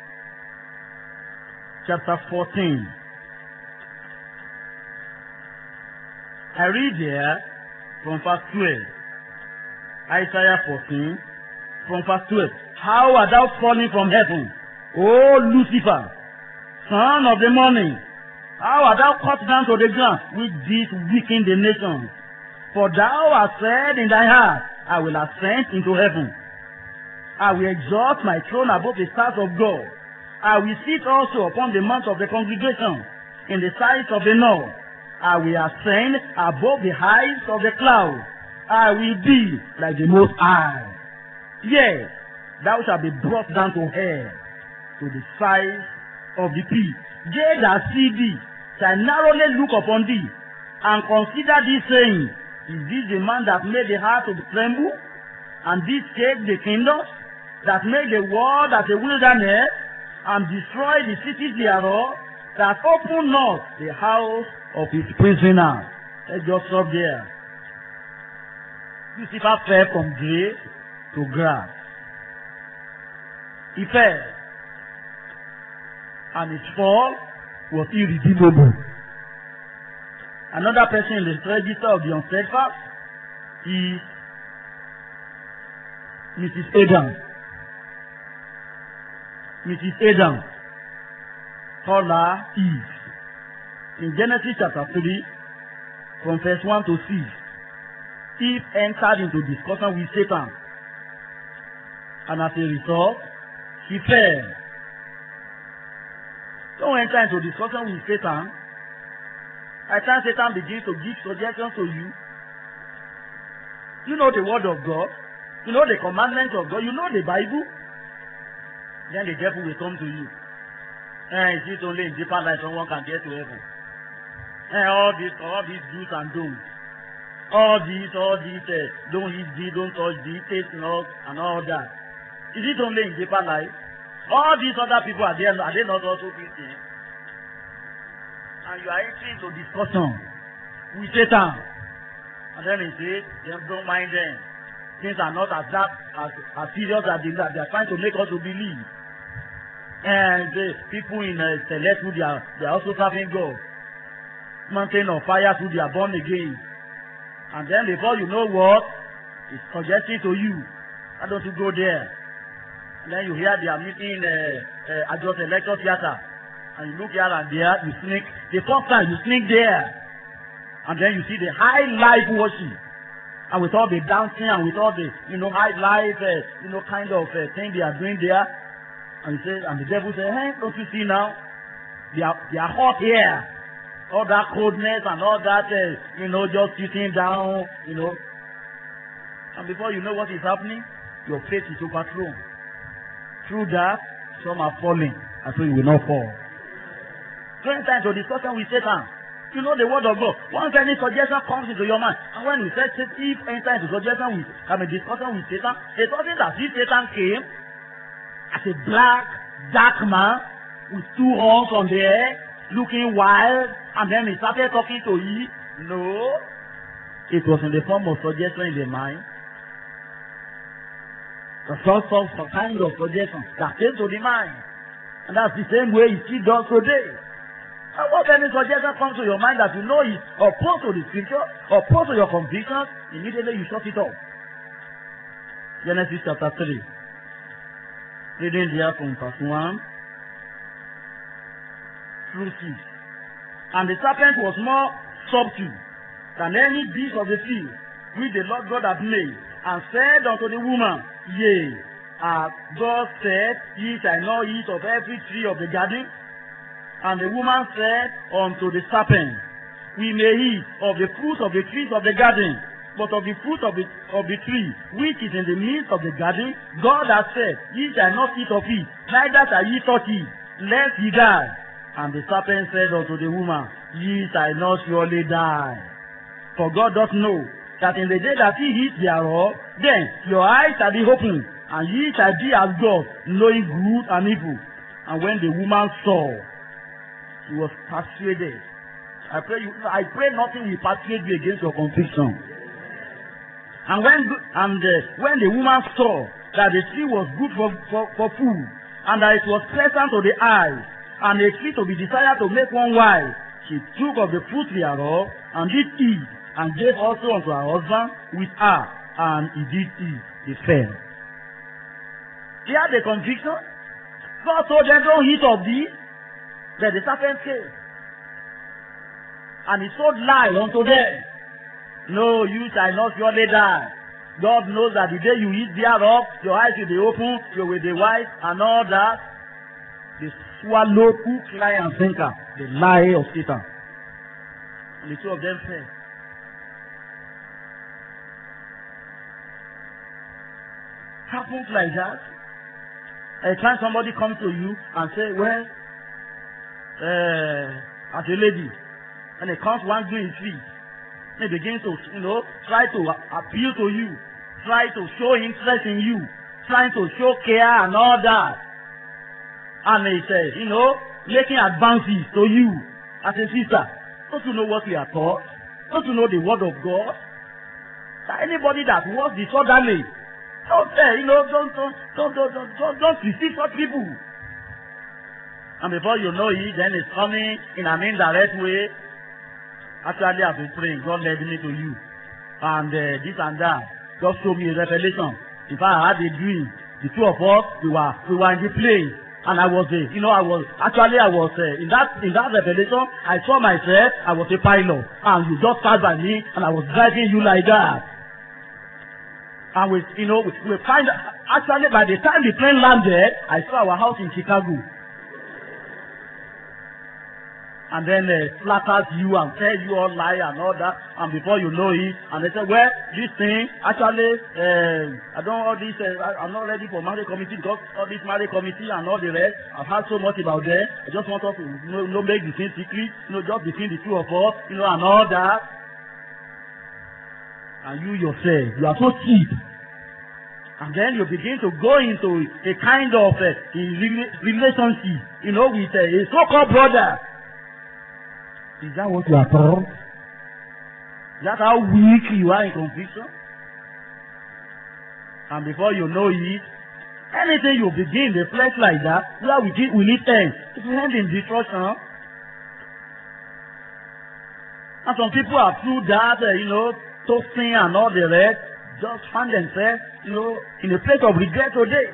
chapter 14. I read here from verse 12. Isaiah 14 from verse 12. How art thou fallen from heaven, O Lucifer, son of the morning? How art thou cut down to the ground, which didst weaken the nations? For thou hast said in thy heart, I will ascend into heaven. I will exalt my throne above the stars of God. I will sit also upon the mount of the congregation, in the sides of the north. I will ascend above the heights of the clouds. I will be like the Most High. Yes, thou shalt be brought down to hell, to the sides of the pit. They that see thee shall narrowly look upon thee, and consider thee, saying, Is this the man that made the heart to tremble, and did shake the kingdoms, that made the world as a wilderness, and destroyed the cities thereof, that opened not the house of his prisoner? Let's just stop there. Lucifer fell from grace to grass. He fell, and his fall was irredeemable. Another person in the register of the unsteadfast is Mrs. Adam. Mrs. Adam, call her Eve. In Genesis chapter 3, from verse 1 to 6, Eve entered into discussion with Satan, and as a result, she fell. Don't enter into discussion with Satan. By the time Satan begins to give suggestions to you, you know the word of God, you know the commandments of God, you know the Bible, then the devil will come to you. Is it only in deeper life someone can get to heaven? All these do's and don'ts. All these, don't eat this, don't touch this, taste not, and all that. Is it only in deeper life? All these other people are they not also Christians? And you are entering into discussion with Satan. And then he says, don't mind them. Things are not as serious as they are trying to make us to believe. And the people in Celeste, they are also serving God. Mountain of fire, who they are born again. And then before you know what, it's suggesting to you, why don't you go there? And then you hear they are meeting at just a lecture theater. And you look here and there, you sneak. The first time you sneak there. And then you see the high life worship. And with all the dancing and with all the, high life, kind of thing they are doing there. And you say, and the devil says, hey, don't you see now? They are hot here. All that coldness and all that, just sitting down, And before you know what is happening, your faith is overthrown. Through that, some are falling, and so you will not fall. Don't enter into discussion with Satan. You know the word of God. Once any suggestion comes into your mind, and when we said if enter into discussion with Satan, it wasn't as if Satan came as a black, dark man with two horns on the head, looking wild, and then he started talking to you. No. It was in the form of suggestion in the mind. some kind of suggestion that came to the mind. And that's the same way it still does today. And what any suggestion comes to your mind that you know is opposed to the scripture, opposed to your convictions, immediately you shut it off. Genesis chapter 3. Reading there from verse 1 through 6. And the serpent was more subtle than any beast of the field which the Lord God had made, and said unto the woman, Yea, as God said, ye shall not eat of every tree of the garden. And the woman said unto the serpent, We may eat of the fruit of the trees of the garden, but of the fruit of the tree which is in the midst of the garden, God has said, Ye shall not eat of it, neither shall ye touch it, lest ye die. And the serpent said unto the woman, Ye shall not surely die. For God doth know that in the day that ye eat thereof, then your eyes shall be opened, and ye shall be as God, knowing good and evil. And when the woman saw, she was persuaded. I pray nothing will persuade you against your conviction. And when the woman saw that the tree was good for food, and that it was pleasant to the eyes, and a tree to be desired to make one wise, she took of the fruit thereof, and did eat, and gave also unto her husband with her, and he did eat. They fell. They had the conviction. God told them, Don't eat of this. But the serpent came, and he told lie unto them. No, you shall not surely die. God knows that the day you eat thereof, your eyes will be open, you will be wise, and all that. They swallowed hook, lie, and sinker, the lie of Satan. And the two of them fell. Happens like that. A time somebody comes to you and say, Well, as a lady, and it comes one green tree, and he begins to, try to appeal to you, try to show interest in you, trying to show care and all that. And he says, making advances to you as a sister. Don't you know what we are taught? Don't you know the word of God? That anybody that works disorderly, don't receive such people. And before you know it, then it's coming in an indirect way. Actually, I've been praying. God led me to you. And this and that. God showed me a revelation. In fact, I had a dream. The two of us, we were in the plane. And I was in that revelation, I saw myself, I was a pilot. And you just passed by me, and I was driving you like that. And we find, actually, by the time the plane landed, I saw our house in Chicago. And then flatters you and tells you all lie and all that, and before you know it, and they say, well, this thing, actually, I don't all this, I'm not ready for marriage committee because all this marriage committee and all the rest, I've heard so much about them. I just want us to make the thing secret, just between the two of us, and all that. And you yourself, you are so cheap. And then you begin to go into a kind of relationship, with a so-called brother. Is that what you are told? Is that how weak you are in conviction? And before you know it, anything you begin the flesh like that, where will it end? It will end in destruction. And some people are through that, toasting and all the rest, just find themselves, in a place of regret today.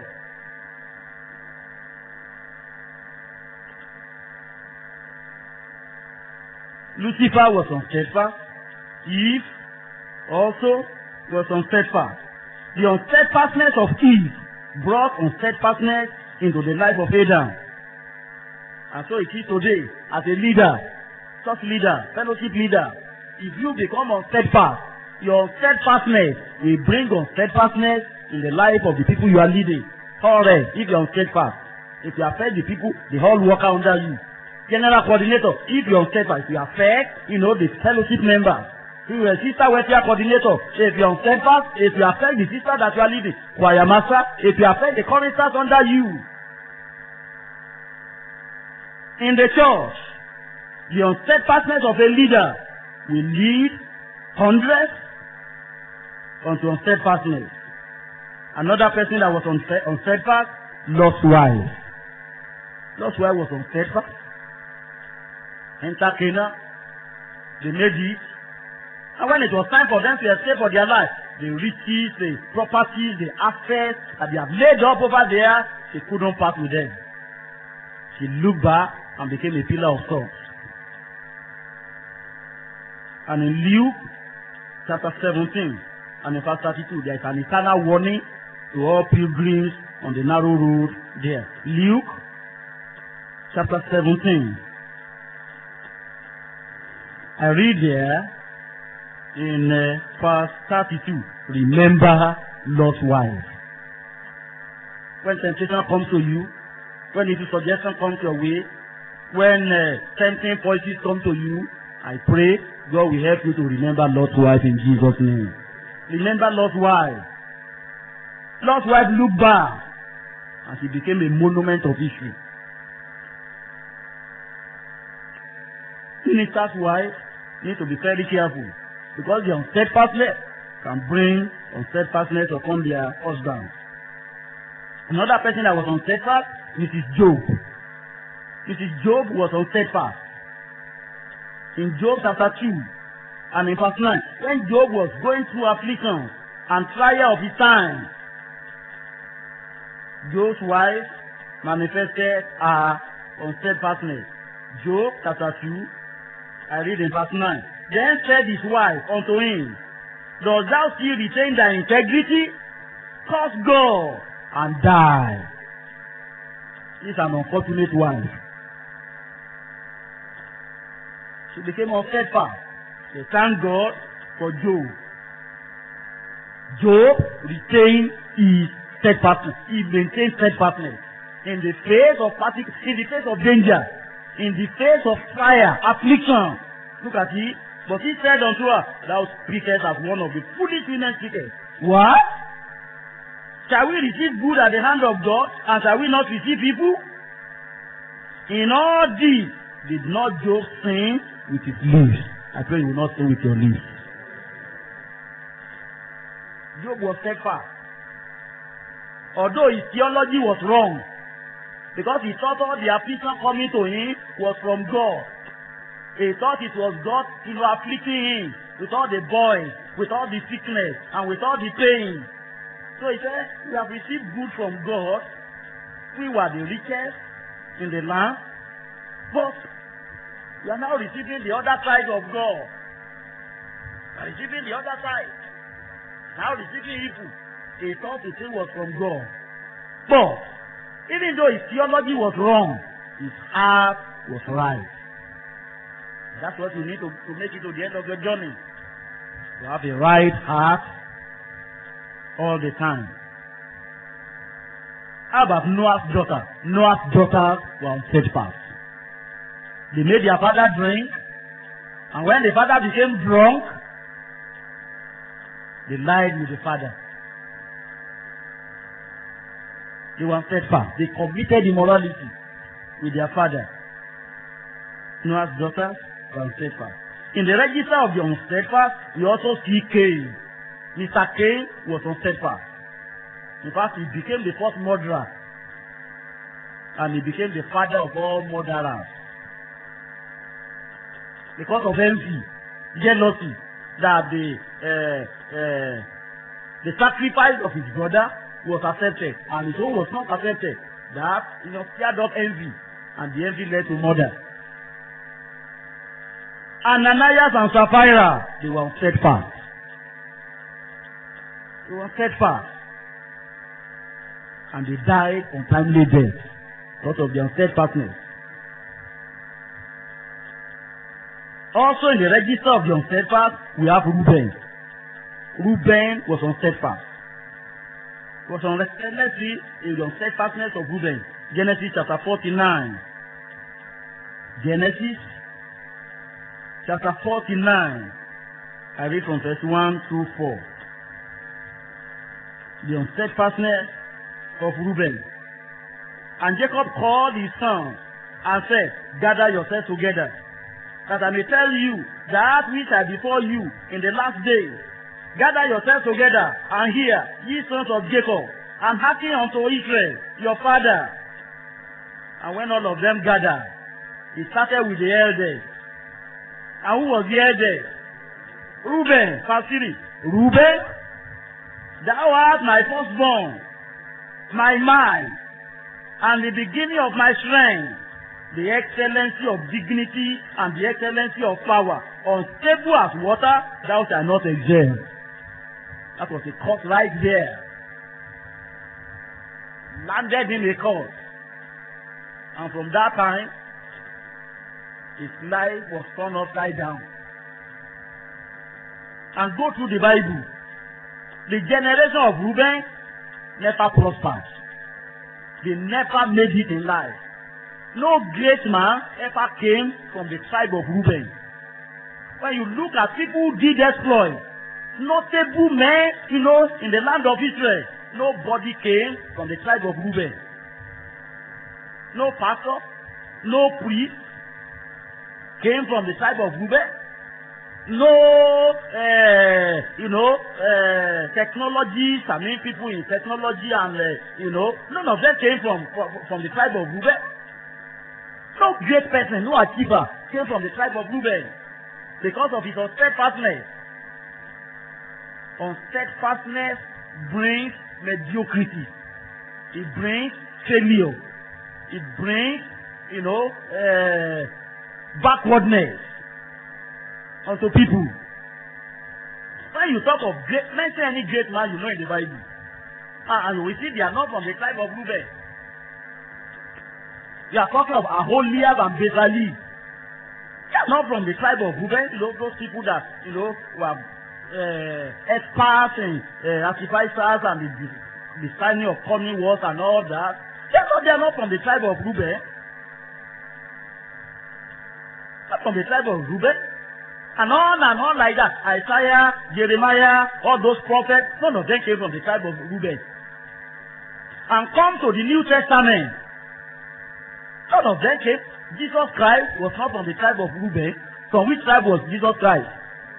Lucifer was unsteadfast. Eve also was unsteadfast. The unsteadfastness of Eve brought unsteadfastness into the life of Adam. And so it is today, as a leader, church leader, fellowship leader. If you become unsteadfast, your unsteadfastness will bring unsteadfastness in the life of the people you are leading. Alright, if you are unsteadfast, if you affect the people, they all work under you. General coordinator, if you're unsteadfast, if you affect, the fellowship member. If you're a sister welfare coordinator, if you're unsteadfast, if you affect the sister that you are leading, choir master, if you affect the choristers under you. In the church, the unsteadfastness of a leader will lead hundreds unto unsteadfastness. Another person that was on steadfast, Lot's wife. Lot's wife was on steadfast. Enter Canaan. They made it. And when it was time for them to escape for their life, the riches, the properties, the assets that they have laid up over there, she couldn't part with them. She looked back and became a pillar of salt. And in Luke chapter 17 and in verse 32, there is an eternal warning to all pilgrims on the narrow road there. Luke chapter 17. I read there in verse 32. Remember Lot's wife. When temptation comes to you, when evil suggestion comes your way, when tempting voices come to you, I pray God will help you to remember Lot's wife in Jesus' name. Remember Lot's wife. Lot's wife looked back and she became a monument of history. Minister's wife need to be very careful because the unsteadfastness can bring unsteadfastness upon their husband. Another person that was unsteadfast, Mrs. Job. Mrs. Job was unsteadfast. In Job chapter 2 and in verse 9, when Job was going through affliction and trial of his time, Job's wife manifested her unsteadfastness. Job chapter 2, I read in verse 9. Then said his wife unto him, Dost thou still retain thy integrity? Curse God and die. This is an unfortunate wife. She became unsteadfast. They thank God for Job. Job retained his steadfastness. He maintained steadfastness in the face of danger, in the face of fire, affliction. Look at it. But he said unto her, Thou speakest as one of the foolish women speakers. What? Shall we receive good at the hand of God, and shall we not receive evil? In all this, did not Job sin with his lips? I pray you will not sin with your lips. Job was steadfast. Although his theology was wrong, because he thought all the affliction coming to him was from God. He thought it was God afflicting him with all the boils, with all the sickness, and with all the pain. So he said, we have received good from God. We were the richest in the land, but we are now receiving the other side of God. We are receiving the other side. Now receiving evil. He thought the thing was from God. But even though his theology was wrong, his heart was right. That's what you need to make it to the end of your journey. To have a right heart all the time. How about Noah's daughter? Noah's daughters were unsteadfast. They made their father drink, and when the father became drunk, they lied with the father. They were unsteadfast. They committed immorality with their father. Noah's daughters were unsteadfast. In the register of the unsteadfast, we also see Cain. Mr. Cain was unsteadfast. In fact, he became the first murderer. And he became the father of all murderers. Because of envy, jealousy, that the sacrifice of his brother was accepted, and his own was not accepted. That stirred up envy, and the envy led to murder. Ananias and Sapphira, they were steadfast. They were steadfast. And they died untimely death because of their steadfastness. Also in the register of the unsteadfast, we have Reuben. Reuben was unsteadfast. Let's see the unsteadfastness of Reuben. Genesis chapter 49. Genesis chapter 49. I read from verse 1 through 4. The unsteadfastness of Reuben. And Jacob called his sons and said, Gather yourselves together, that I may tell you that which are before you in the last days. gather yourselves together, and hear, ye sons of Jacob, and hearken unto Israel, your father. And when all of them gathered, he started with the elders. And who was the elders? Reuben, verse 3. Reuben, thou art my firstborn, my mind, and the beginning of my strength, the excellency of dignity and the excellency of power. Unstable as water, thou shalt not exalt. That was a curse right there. Landed in a curse. And from that time, his life was turned upside down. And go through the Bible. The generation of Reuben never prospered. They never made it in life. No great man ever came from the tribe of Reuben. When you look at people who did exploit, notable men, in the land of Israel, nobody came from the tribe of Reuben. No pastor, no priest came from the tribe of Reuben. No, technologists, people in technology and, none of them came from the tribe of Reuben. No great person, no achiever came from the tribe of Reuben because of his unsteadfastness. Unsteadfastness brings mediocrity. It brings failure. It brings, backwardness unto people. When you talk of great, mention any great man you know in the Bible, and we see they are not from the tribe of Reuben. You are talking of Aholiab and Bezalel. They are not from the tribe of Reuben. Those people that were experts in artificers and the signing of coming words and all that. They are not from the tribe of Reuben. Not from the tribe of Reuben. And on like that. Isaiah, Jeremiah, all those prophets, none of them came from the tribe of Reuben. And come to the New Testament. None of them came. Jesus Christ was not from the tribe of Reuben. From which tribe was Jesus Christ?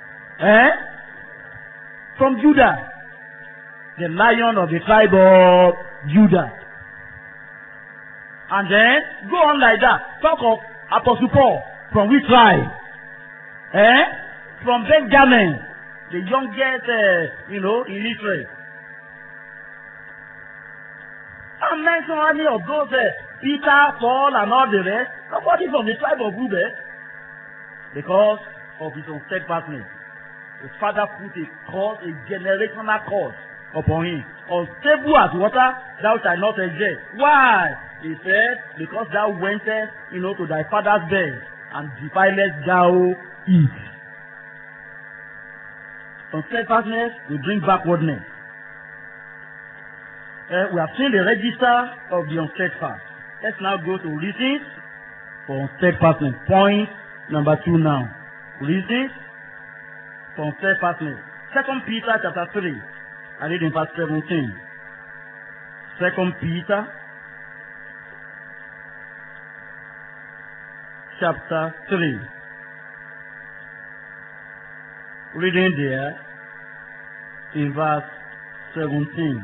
From Judah. The lion of the tribe of Judah. And then, go on like that. Talk of Apostle Paul. From which tribe? From Benjamin. The youngest, in Israel. And mention any of those, Peter, Paul, and all the rest. Nobody from the tribe of Reuben. Because of his unsteadfastness. His father put a generational curse upon him. Unstable as water, thou shalt not exalt. Why? He said, because thou wentest, to thy father's bed, and defilest thou it. Unsteadfastness will bring backwardness. We have seen the register of the unsteadfast. Let's now go to reasons for unsteadfastness. Point number 2 now. Reasons for unsteadfastness. 2 Peter chapter 3. I read in verse 17. 2 Peter chapter 3. Reading there in verse 17.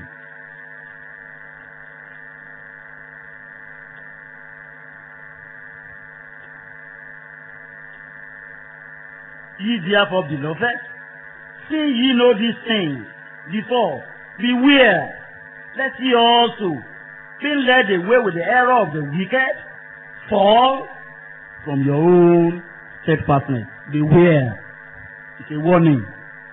Ye therefore, beloved, seeing ye know these things before, beware, lest ye also, being led away with the error of the wicked, fall from your own steadfastness. Beware. It's a warning.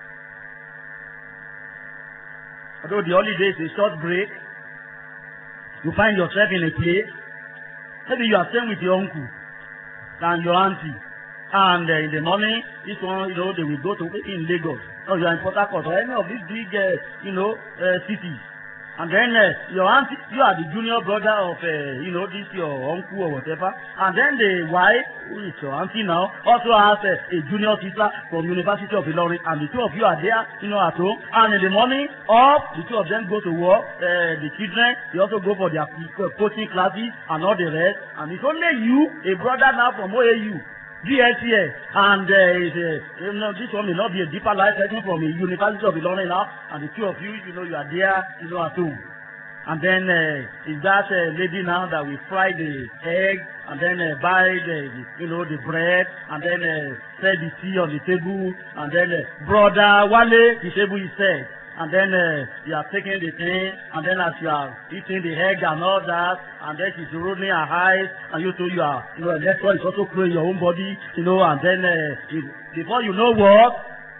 Although the holiday is a short break, you find yourself in a place, maybe you are staying with your uncle and your auntie. And in the morning, this one, they will go to in Lagos, or you are in Port Harcourt, or any of these big, cities. And then your auntie, you are the junior brother of, this your uncle or whatever. And then the wife, who is your auntie now, also has a junior sister from University of Ilorin, and the two of you are there, at home. And in the morning, the two of them go to work. The children, they also go for their coaching classes and all the rest. And it's only you, a brother now from OAU. GSCS, and this one may not be a deeper life lesson from the University of Ilorin now, and the two of you, you are there, at home. And then is that lady now that we fry the egg, and then buy the bread, and then set the tea on the table, and then brother Wale, the table is set. And then you are taking the thing, and then as you are eating the egg and all that, and then she's rolling her eyes, and you too, you are, next one is also clearing your own body, and then before you know what,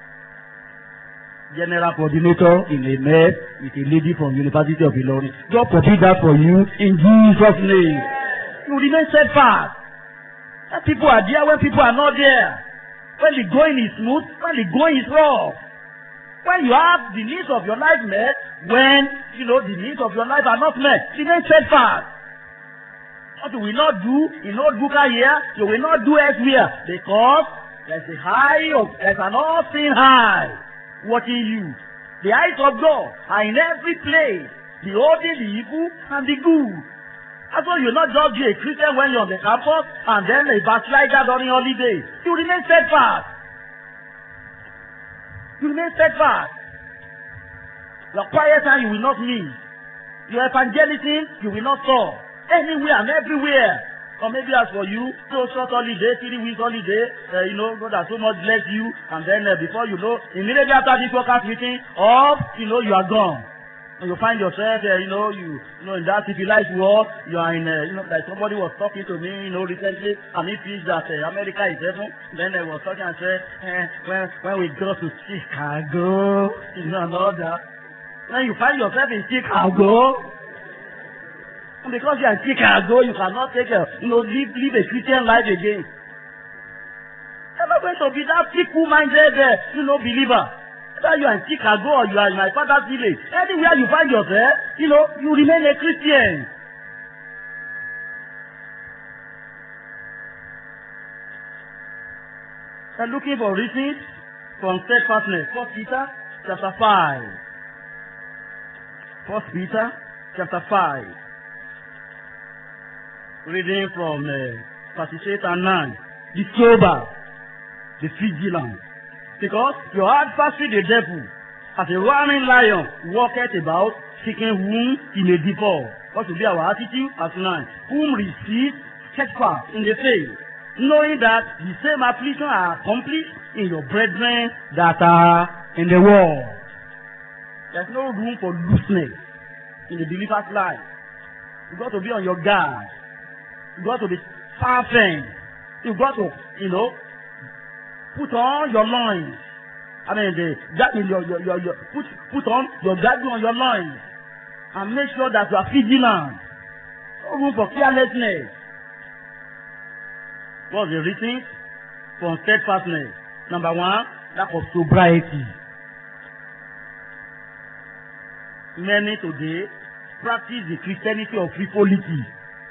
general coordinator in a mess with a lady from University of Ilorin. God forbid that for you in Jesus' name. You remain steadfast. When people are there, when people are not there, when the going is smooth, when the going is rough. When you have the needs of your life met, when, the needs of your life are not met, remain steadfast. What you will not do in Old Buka here, you will not do elsewhere, because there's there's an all-seeing eye watching you. The eyes of God are in every place, beholding the evil and the good. That's why you're not just be a Christian when you're on the campus, and then a backslider during holidays. You remain steadfast. You remain steadfast. Your quiet time you will not miss. Your evangelism you will not stop. Anywhere and everywhere. Or maybe as for you, short holiday, 3 weeks holiday, God has so much blessed you, and then before you know, immediately after this workout meeting, you are gone. And you find yourself, in that civilized world, you are in, like somebody was talking to me, recently, and he feels that America is heaven. Then they was talking and said, when we go to Chicago, and all that. When you find yourself in Chicago, and because you are in Chicago, you cannot take live a Christian life again. You're not going to be that fickle-minded, believer. Whether you are in Chicago or you are in my father's village, anywhere you find yourself, you remain a Christian. And looking for reasons from steadfastness. 1 Peter chapter 5. 1 Peter chapter 5. Reading from verses 8 and 9. Be sober, be vigilant. Because your adversary the devil, as a roaring lion, walketh about, seeking whom he may devour. What will be our attitude? Verse 9. Whom receive steadfast in the faith, knowing that the same affliction are accomplished in your brethren that are in the world. There's no room for looseness in the believer's life. You've got to be on your guard. You've got to be fervent. You've got to, put on your loins. Put on your girdle on your loins, and make sure that you are vigilant. No room for carelessness. What's the reason for steadfastness? Number 1, lack of sobriety. Many today practice the Christianity of frivolity.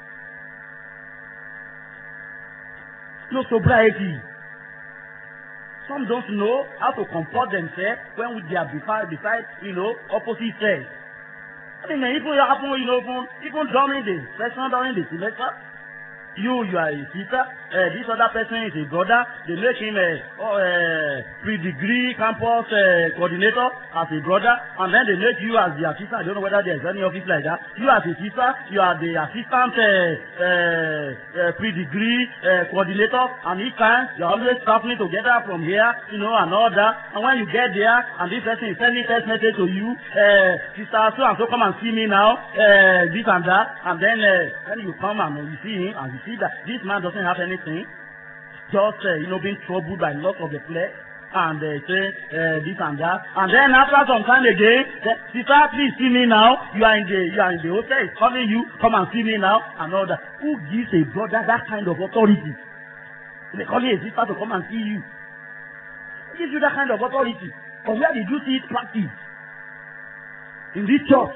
No sobriety. Some don't know how to comport themselves when they are beside opposite sex. I mean, even during the session, during the semester, you are a sister, this other person is a brother. They make him a pre-degree campus coordinator as a brother, and then they make you as the assistant. I don't know whether there's any office like that. You as a sister, you are the assistant pre-degree coordinator, and each time you're always traveling together from here, and all that. And when you get there, and this person is sending text message to you, sister so and so, come and see me now, this and that, and then when you come and you see him, and you see that this man doesn't have anything, just being troubled by lots of the flesh, and say this and that, and then after some time again, sister, please see me now. You are in the hotel. It's calling you. Come and see me now, and all that. Who gives a brother that kind of authority? They call you a sister to come and see you. Who gives you that kind of authority? Or where did you see it practiced? In this church.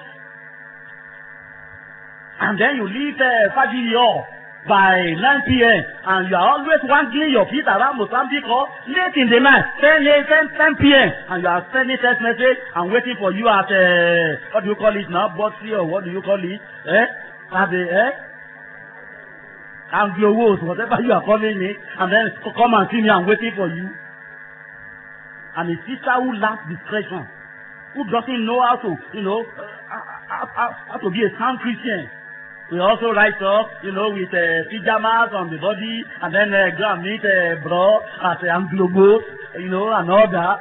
And then you leave Fajiri Hall by 9 p.m. and you are always wangling your feet around Mozambique or late in the night, 10 p.m. and you are sending text message and waiting for you at what do you call it now? Bossy, or what do you call it? At the Anglo-Wos, whatever you are calling it, and then come and see me, I'm waiting for you. And a sister who lacks discretion, who doesn't know how to, how to be a sound Christian. We also rise up, with pajamas on the body, and then go and meet bro at Anglo-Wos, and all that.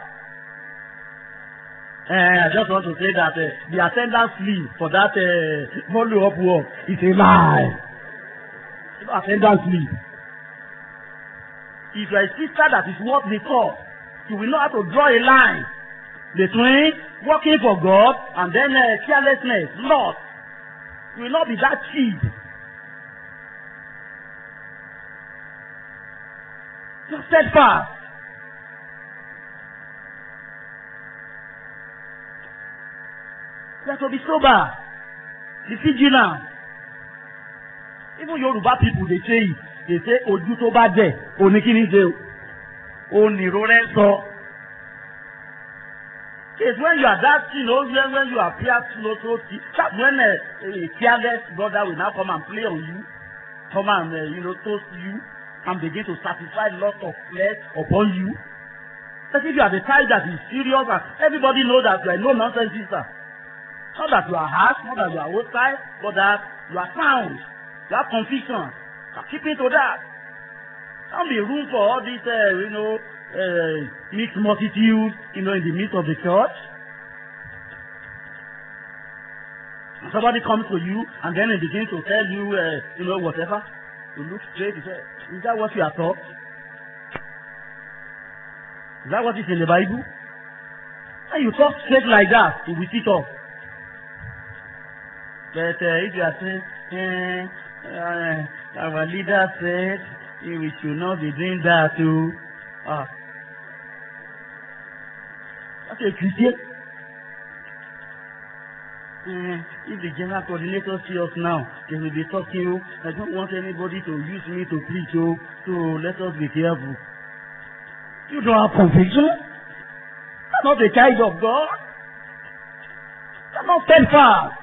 I just want to say that the attendance leave for that follow-up work is a lie. Attendance leave. If you are a sister that is worth the call, you will know how to draw a line between working for God and then carelessness. Lord, you will not be that cheap. Just steadfast. You have to be sober. Be vigilant. Even Yoruba people, they say ojú tó bá jẹ, oníkíní jẹ o ní rore sọ. It's when you are that, when you appear so that's when a careless brother will now come and play on you, come and toast you, and begin to satisfy lots of flesh upon you. But if you are the type that is serious and everybody knows that you are no nonsense sister, not that you are harsh, not that you are hostile, but that you are sound. You have conviction. Keep into that. Don't be room for all this, mixed multitude, in the midst of the church. Somebody comes to you and then he begins to tell you, whatever. You look straight, you say, is that what you are taught? Is that what is in the Bible? And you talk straight like that, you will sit up. But if you are saying, our leader said we should not be doing that too. That's a Christian. If the general coordinator sees us now, they will be talking. I don't want anybody to use me to preach. So let us be careful. You don't have conviction. You're not a child of God. You're not steadfast.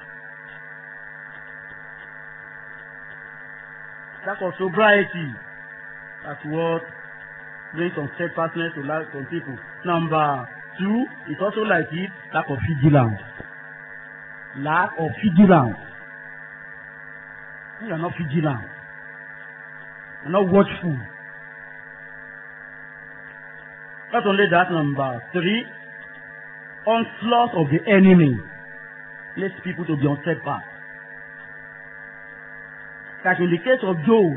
Lack of sobriety. That's what brings some steadfastness to life from people. Number 2, it's also like it, lack of vigilance. Lack of vigilance. You are not vigilant. You are not watchful. Not only that, number 3, onslaught of the enemy makes people to be unsteadfast. Like in the case of Job,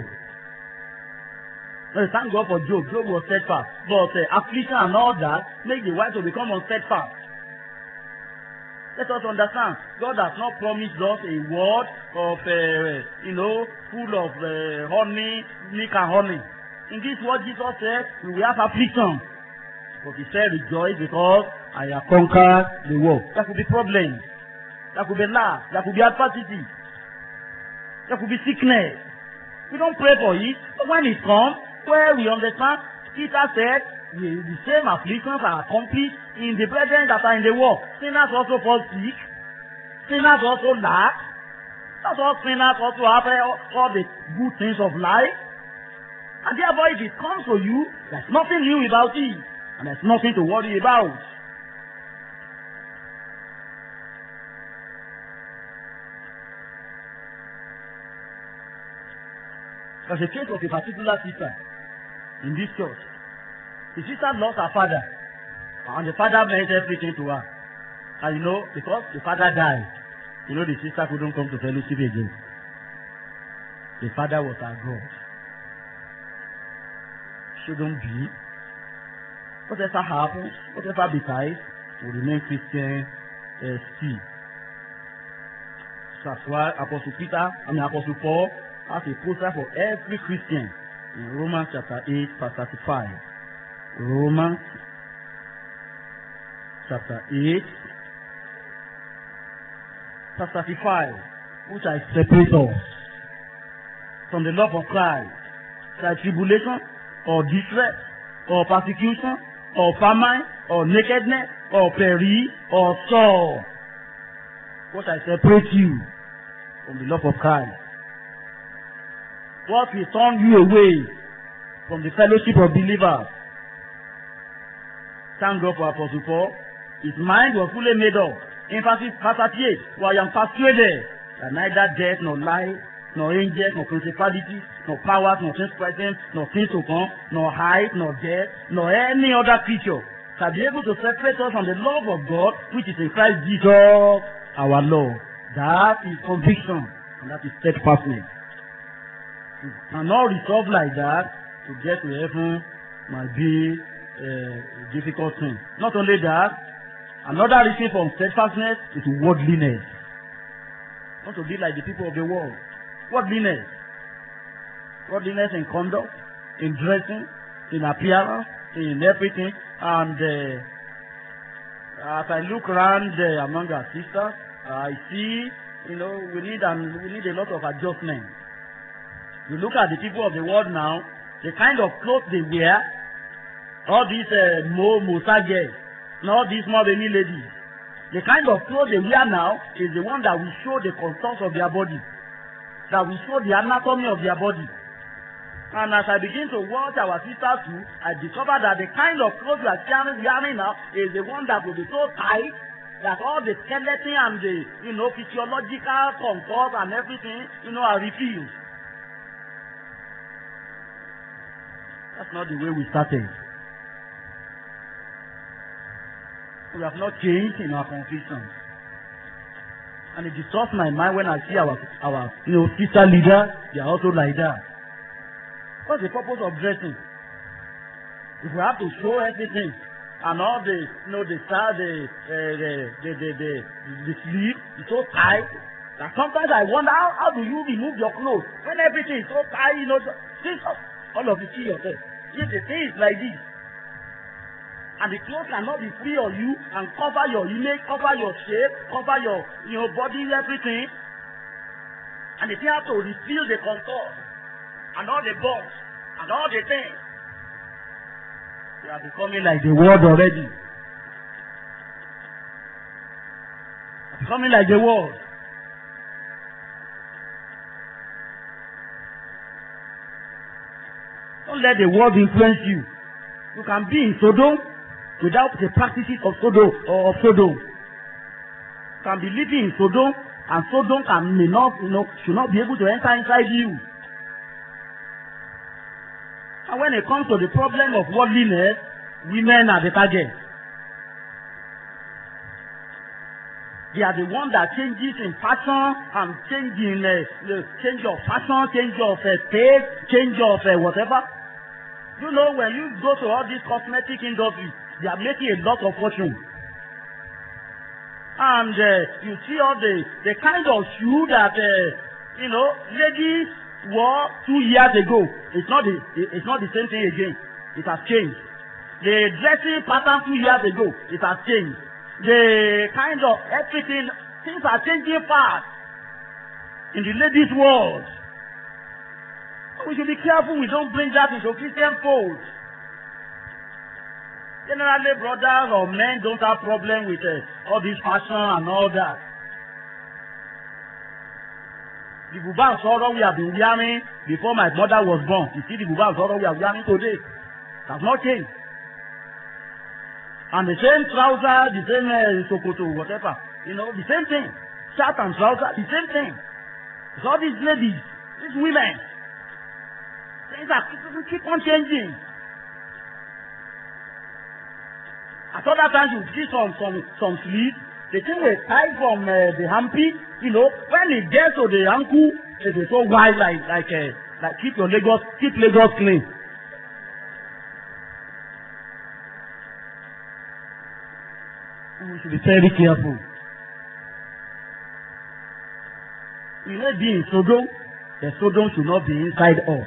thank God for Job. Job was steadfast. But affliction and all that make the wife to become unsteadfast. Let us understand, God has not promised us a word of, full of honey, milk and honey. In this word Jesus said, we will have affliction. But he said, rejoice because I have conquered the world. There could be problems. There could be lack. There could be adversity. There could be sickness. We don't pray for it. But when it comes, where we understand, Peter said, the same afflictions are accomplished in the brethren that are in the world. Sinners also fall sick. Sinners also lack. That's all sinners also have all the good things of life. And therefore, if it comes to you, there's nothing new about it. And there's nothing to worry about. There's a case of a particular sister in this church. The sister lost her father, and the father meant everything to her. And because the father died, the sister couldn't come to fellowship again. The father was her God. Shouldn't be. Whatever happens, whatever besides, will remain Christian still. That's why Apostle Paul has a poster for every Christian in Romans chapter 8, verse 35. Romans chapter 8, verse 35, which I separate us from the love of Christ, like tribulation, or distress, or persecution, or famine, or nakedness, or peril, or sword. What I separate you from the love of Christ. what will turn you away from the fellowship of believers. Thank God for Apostle Paul. His mind was fully made up. In verse 38, for I am persuaded that neither death, nor life, nor angels, nor principalities, nor powers, nor things present, nor things to come, nor height, nor depth, nor any other creature shall be able to separate us from the love of God which is in Christ Jesus our Lord. That is conviction, and that is steadfastness. And not resolve like that to get to heaven might be a difficult thing. Not only that, another reason for steadfastness is worldliness. Not to be like the people of the world. Worldliness. Worldliness in conduct, in dressing, in appearance, in everything. And as I look around among our sisters, I see, we need a lot of adjustment. You look at the people of the world now, the kind of clothes they wear, all these Mosage, all these Mobini ladies, the kind of clothes they wear now is the one that will show the contours of their body, that will show the anatomy of their body. And as I begin to watch our sisters too, I discover that the kind of clothes we are wearing now is the one that will be so tight that all the skeleton and the physiological contours and everything are revealed. That's not the way we started. We have not changed in our convictions. And it disturbs my mind when I see our sister leaders, they are also like that. What's the purpose of dressing? If we have to show everything and all the sleeve is so tight that sometimes I wonder how do you remove your clothes when everything is so tight, all of you see yourself. If the thing is like this, and the clothes cannot be free on you and cover your image, cover your shape, cover your body, everything, and the thing has to reveal the contour and all the bones and all the things, they are becoming like the world already. Becoming like the world. Don't let the world influence you. You can be in Sodom without the practices of Sodom or of Sodom. You can be living in Sodom, and Sodom should not be able to enter inside you. And when it comes to the problem of worldliness, women are the target. They are the one that changes in fashion and change of fashion, change of taste, change of whatever. When you go to all these cosmetic industries, they are making a lot of fortune. And you see all the kind of shoe that ladies wore 2 years ago. It's not the same thing again. It has changed. The dressing pattern 2 years ago, it has changed. The kind of everything, things are changing fast in the ladies' world. We should be careful we don't bring that into Christian fold. Generally, brothers or men don't have problem with all this fashion and all that. The buba and sorrow we have been wearing before my mother was born. You see the buba and sorrow we are wearing today. It has not changed. And the same trouser, the same sokoto, whatever. The same thing. Shirt and trouser, the same thing. It's all these ladies, these women. Things are keep on changing. At other times you see some sleeves, the thing will tie from the armpit, when it gets to the ankle, it is so wide like keep Lagos clean. We should be very careful. We may be in Sodom, the Sodom should not be inside us.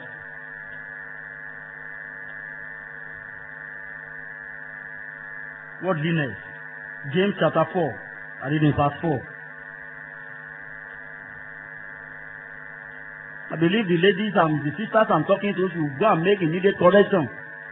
Worldliness. James chapter 4. I read in verse 4. I believe the ladies and the sisters I'm talking to should go and make immediate correction.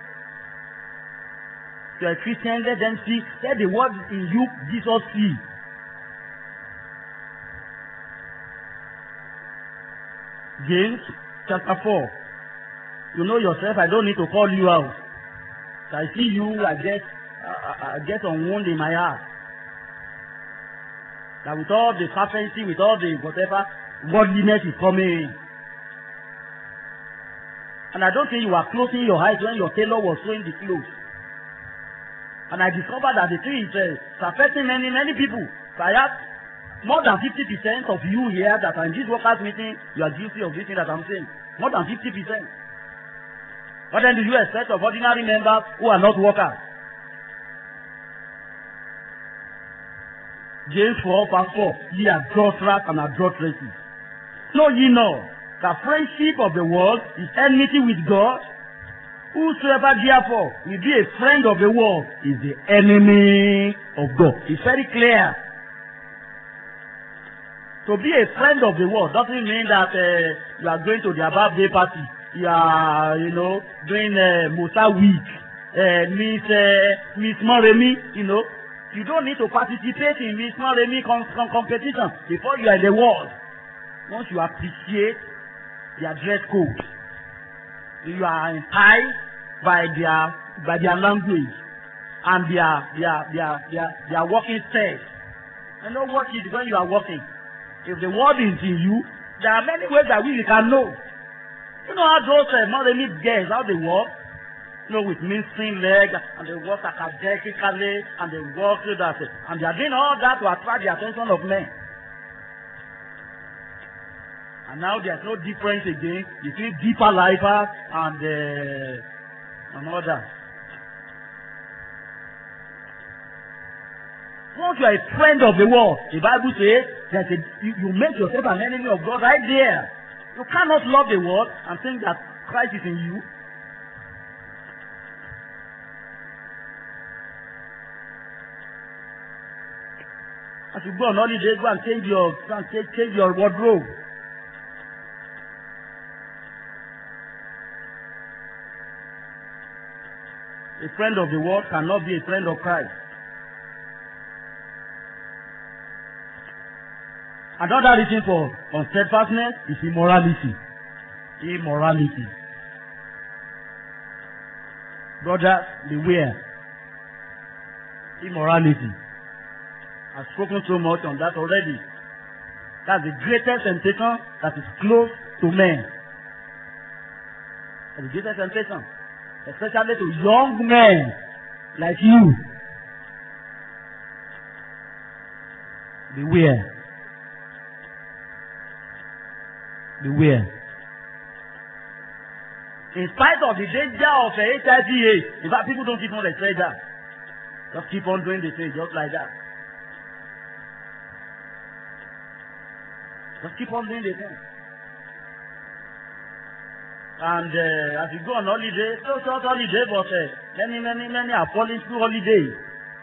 If you are a Christian, let them see. Let the word in you, Jesus, see. James chapter 4. You know yourself, I don't need to call you out. So I see you, I get some wound in my heart. That with all the fervency, with all the whatever, godliness is coming in. And I don't think you were closing your eyes when your tailor was sewing the clothes. And I discovered that the thing is affecting many people. So I have more than 50% of you here that are in this workers' meeting, you are guilty of this thing that I'm saying. More than 50%. What then do you expect of ordinary members who are not workers? James 4, verse 4. Ye adulterers and adulteresses. Know ye not that friendship of the world is enmity with God? Whosoever therefore will be a friend of the world is the enemy of God. It's very clear. To be a friend of the world doesn't mean that you are going to their birthday party. You are, doing Musa week. Miss Moremi, You don't need to participate in Miss Moremi competition before you are in the world. Once you appreciate their dress code, you are enticed by their language and their working style. And know what is when you are working. If the word is in you, there are many ways that we can know. You know how those Moremi girls, how they walk? With mincing legs, and they walk academically, and they walk so that, and they are doing all that to attract the attention of men. And now there's no difference again between deeper lifers and others. Once you are a friend of the world, the Bible says that you make yourself an enemy of God right there. You cannot love the world and think that Christ is in you. As you go on holiday, go and change your wardrobe. A friend of the world cannot be a friend of Christ. Another reason for unsteadfastness is immorality. Immorality. Brothers, beware. Immorality. I've spoken so much on that already. That's the greatest temptation that is close to men. That's the greatest temptation. Especially to young men like you. Beware. Beware. In spite of the danger of HIV/AIDS, in fact, people don't even respect that. Just keep on doing the thing just like that. Just keep on doing the thing. And as you go on holiday, so short holiday, but many are falling through holidays.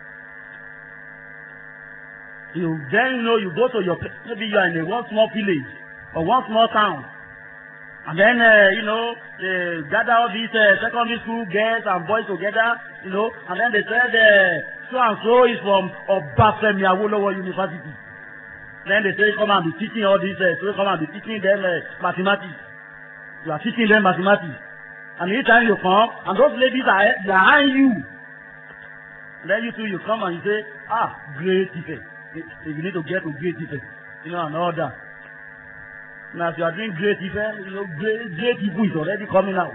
You go to maybe you are in one small village or one small town. And then, they gather all these secondary school girls and boys together, and then they said, so-and-so is from Obafemi Awolowo University. Then they say, come and be teaching all these, so come and be teaching them mathematics. You are teaching them mathematics. And each time you come, and those ladies are behind you. And then you come and you say, great effect. You need to get to great effect. And all that. Now, if you are doing great effect, great evil is already coming out.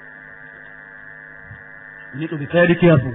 You need to be very careful.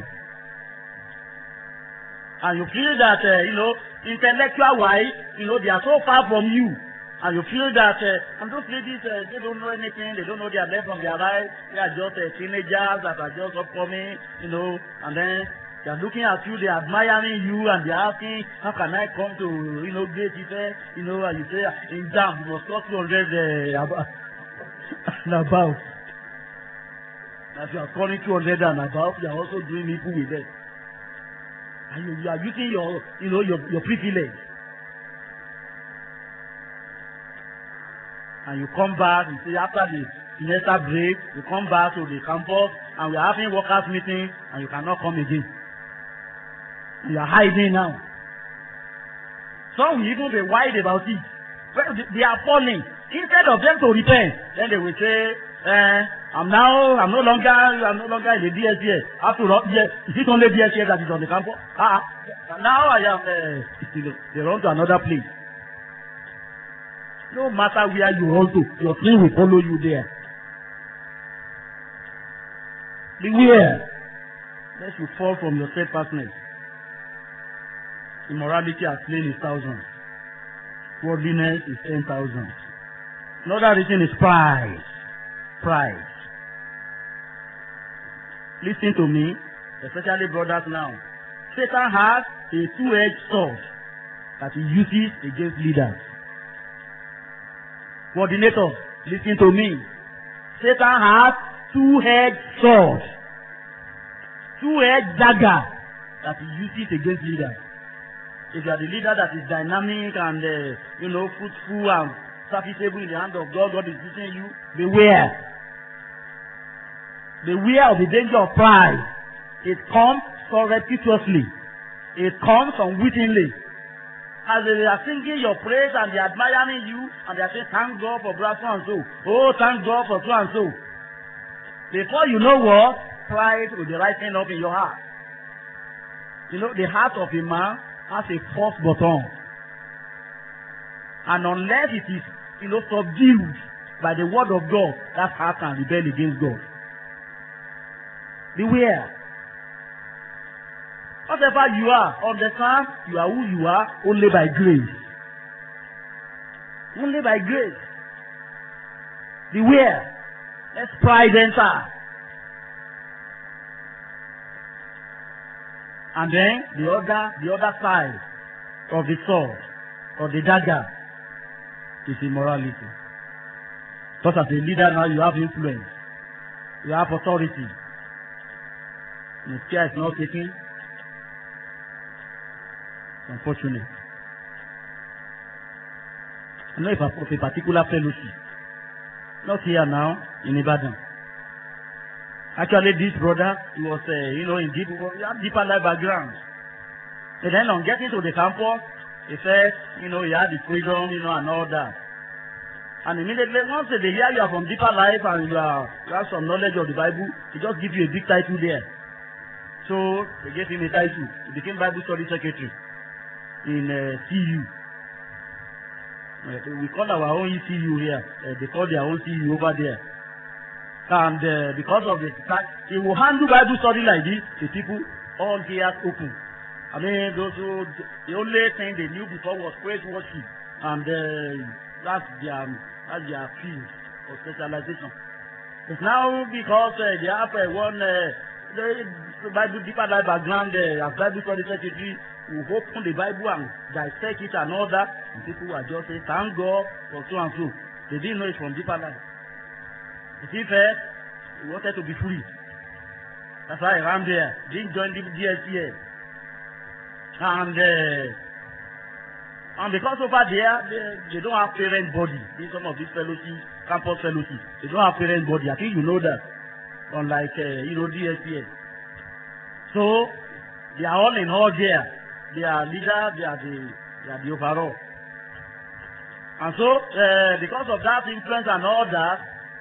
And you feel that, intellectual-wise, they are so far from you. And you feel that, and those ladies, they don't know anything, they don't know their left from their right, they are just teenagers that are just upcoming, and then they are looking at you, they are admiring you, and they are asking, how can I come to, great effect, and you say, in jam, you must talk 200 and above. As you are calling 200 and above, you are also doing evil with them. And you are using your privilege. And you come back, you see, after the semester break, you come back to the campus, and we are having workers' meeting, and you cannot come again. You are hiding now. Some will even be wide about it. Well, they are falling. instead of them to repent, then they will say, I'm no longer in the DSCS. After all, yes, is it only DSCS that is on the campus? Now I am, they run to another place. No matter where you run to, your sin will follow you there. Beware, lest you fall from your steadfastness. Immorality has slain his thousands. Worldliness is 10,000. Another reason is pride. Pride. Listen to me, especially brothers now. Satan has a two-edged sword that he uses against leaders. Coordinators, listen to me. Satan has two-edged sword, two-edged dagger that he uses against leaders. If you are the leader that is dynamic and fruitful and serviceable in the hand of God, God is using you, beware. Beware of the danger of pride. It comes surreptitiously. It comes unwittingly. As they are singing your praise and they are admiring you and they are saying, thank God for brother so and so. Oh, thank God for so and so. Before you know what, pride will be rising up in your heart. You know, the heart of a man has a force button. And unless it is, subdued by the word of God, that heart can rebel against God. Beware. Whatever you are, understand you are who you are only by grace. Only by grace. Beware. Let's pride enter. And then the other side of the sword, of the dagger, is immorality. Because as a leader now you have influence. You have authority. And if care is not taken, unfortunate. I know if of a particular fellowship, not here now, in Ibadan. Actually, this brother, he was, in deeper life background. And then on getting to the campus, he said, he had the freedom, and all that. And immediately, once they hear you are from deeper life and you have some knowledge of the Bible, they just give you a big title there. So, they gave him a title. He became Bible Study Secretary in CU. We call our own ECU here. They call their own CU over there. And because of the fact, he will handle Bible study like this, the people, all ears open. I mean, those who, the only thing they knew before was praise worship. And that's their field of specialization. It's now because they have one Bible deeper life background as Bible study secretary who open the Bible and dissect it and all that. And people are just saying, thank God for so and so. They didn't know it's from deeper life. You see, first, he wanted to be free. That's why he ran there. Didn't join the DSCS. And because over there, they don't have parent body. In some of these fellowships, campus fellowships, they don't have parent body. I think you know that. Unlike, DSCS. So, they are all in all there. They are leaders, they are the overall. And so, because of that influence and all that,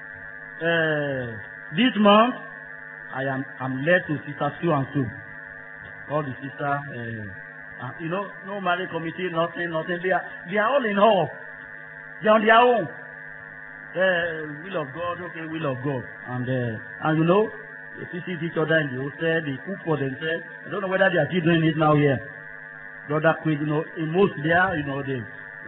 this month, I'm led to Sister Sue and Sue. All the sisters, no marriage committee, nothing. They are all in all. They are on their own. Will of God, okay, will of God. And they visit each other in the hostel, they cook for themselves. I don't know whether they are still doing it now here. Brother Queen, in most there, they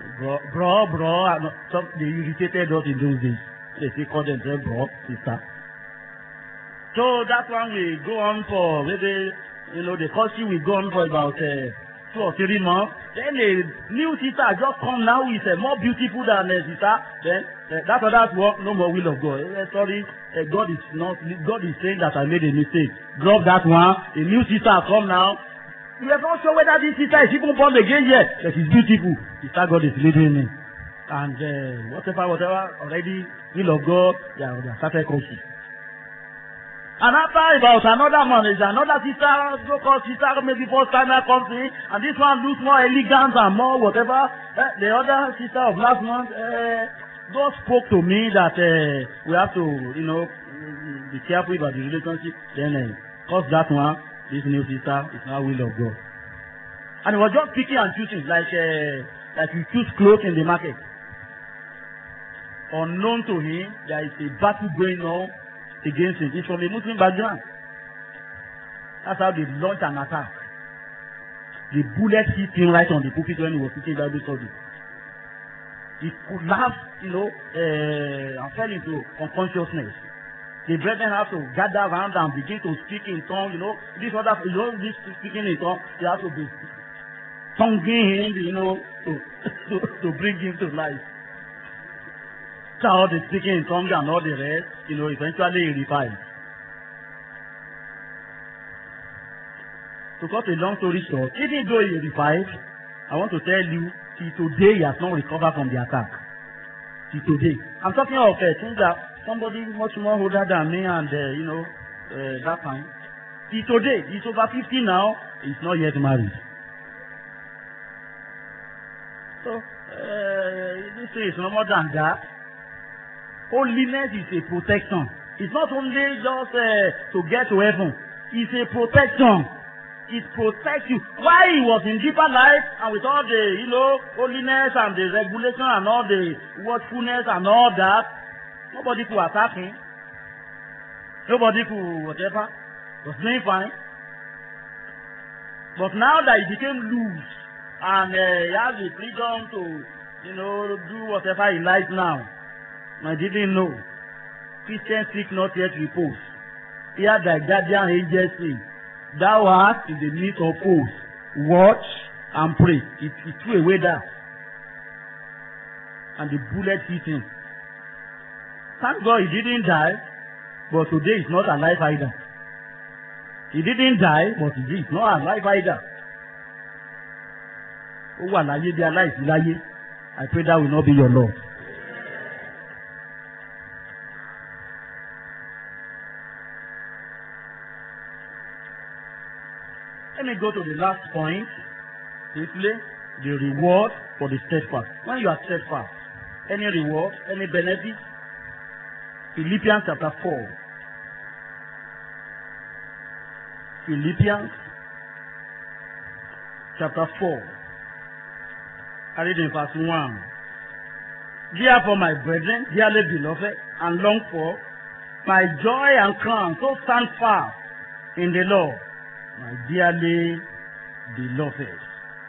they irritated us in those days. They call themselves bro, sister. So that one will go on for maybe, the courtship will go on for about 2 or 3 months. Then a new sister just come now is more beautiful than a sister. Then that other work, no more will of God. Sorry, God is saying that I made a mistake. Drop that one. A new sister has come now. We are not sure whether this sister is even born again yet. But she's beautiful. Sister God is leading me. And whatever, already, will of God, they are started coaching. And after about another month, there's another sister, so-called sister, maybe first timer comes in, and this one looks more elegant and more whatever. The other sister of last month, God spoke to me that we have to, be careful about the relationship. Then, cause that one, this new sister is not will of God. And he was just picking and choosing, like you choose clothes in the market. Unknown to him, there is a battle going on against him. He's from a Muslim background. That's how they launch an attack. The bullet hit him right on the pulpit when he was teaching Bible study. He collapsed, and fell into unconsciousness. The brethren have to gather around and begin to speak in tongues. This speaking in tongues, they have to be tonguing him, to bring him to life. So all the speaking in tongues and all the rest, eventually he revived. To cut a long story short, even though he revived, I want to tell you, till today he has not recovered from the attack. Till today. I'm talking of things that somebody much more older than me and, that time. Till today, he's over 50 now, he's not yet married. So, this is no more than that. Holiness is a protection. It's not only just to get to heaven. It's a protection. It protects you. Why he was in deeper life and with all the, holiness and the regulation and all the watchfulness and all that, nobody could attack him. Nobody could whatever. Was doing fine. But now that he became loose and he has the freedom to, do whatever he likes now, I didn't know. Christians seek not yet repose. Here thy guardian angels say, thou art in the midst of foes. Watch and pray. It threw away that. And the bullet hit him. Thank God he didn't die, but today he's not alive either. He didn't die, but today he's not alive either. Oh, alaye be alive, ilaye. I pray that will not be your Lord. Let me go to the last point. Briefly, the reward for the steadfast. When you are steadfast, any reward, any benefit? Philippians chapter 4. Philippians chapter 4. I read in verse 1. Therefore, my brethren, dearly beloved, and long for, my joy and crown, so stand fast in the Lord. My dearly beloved.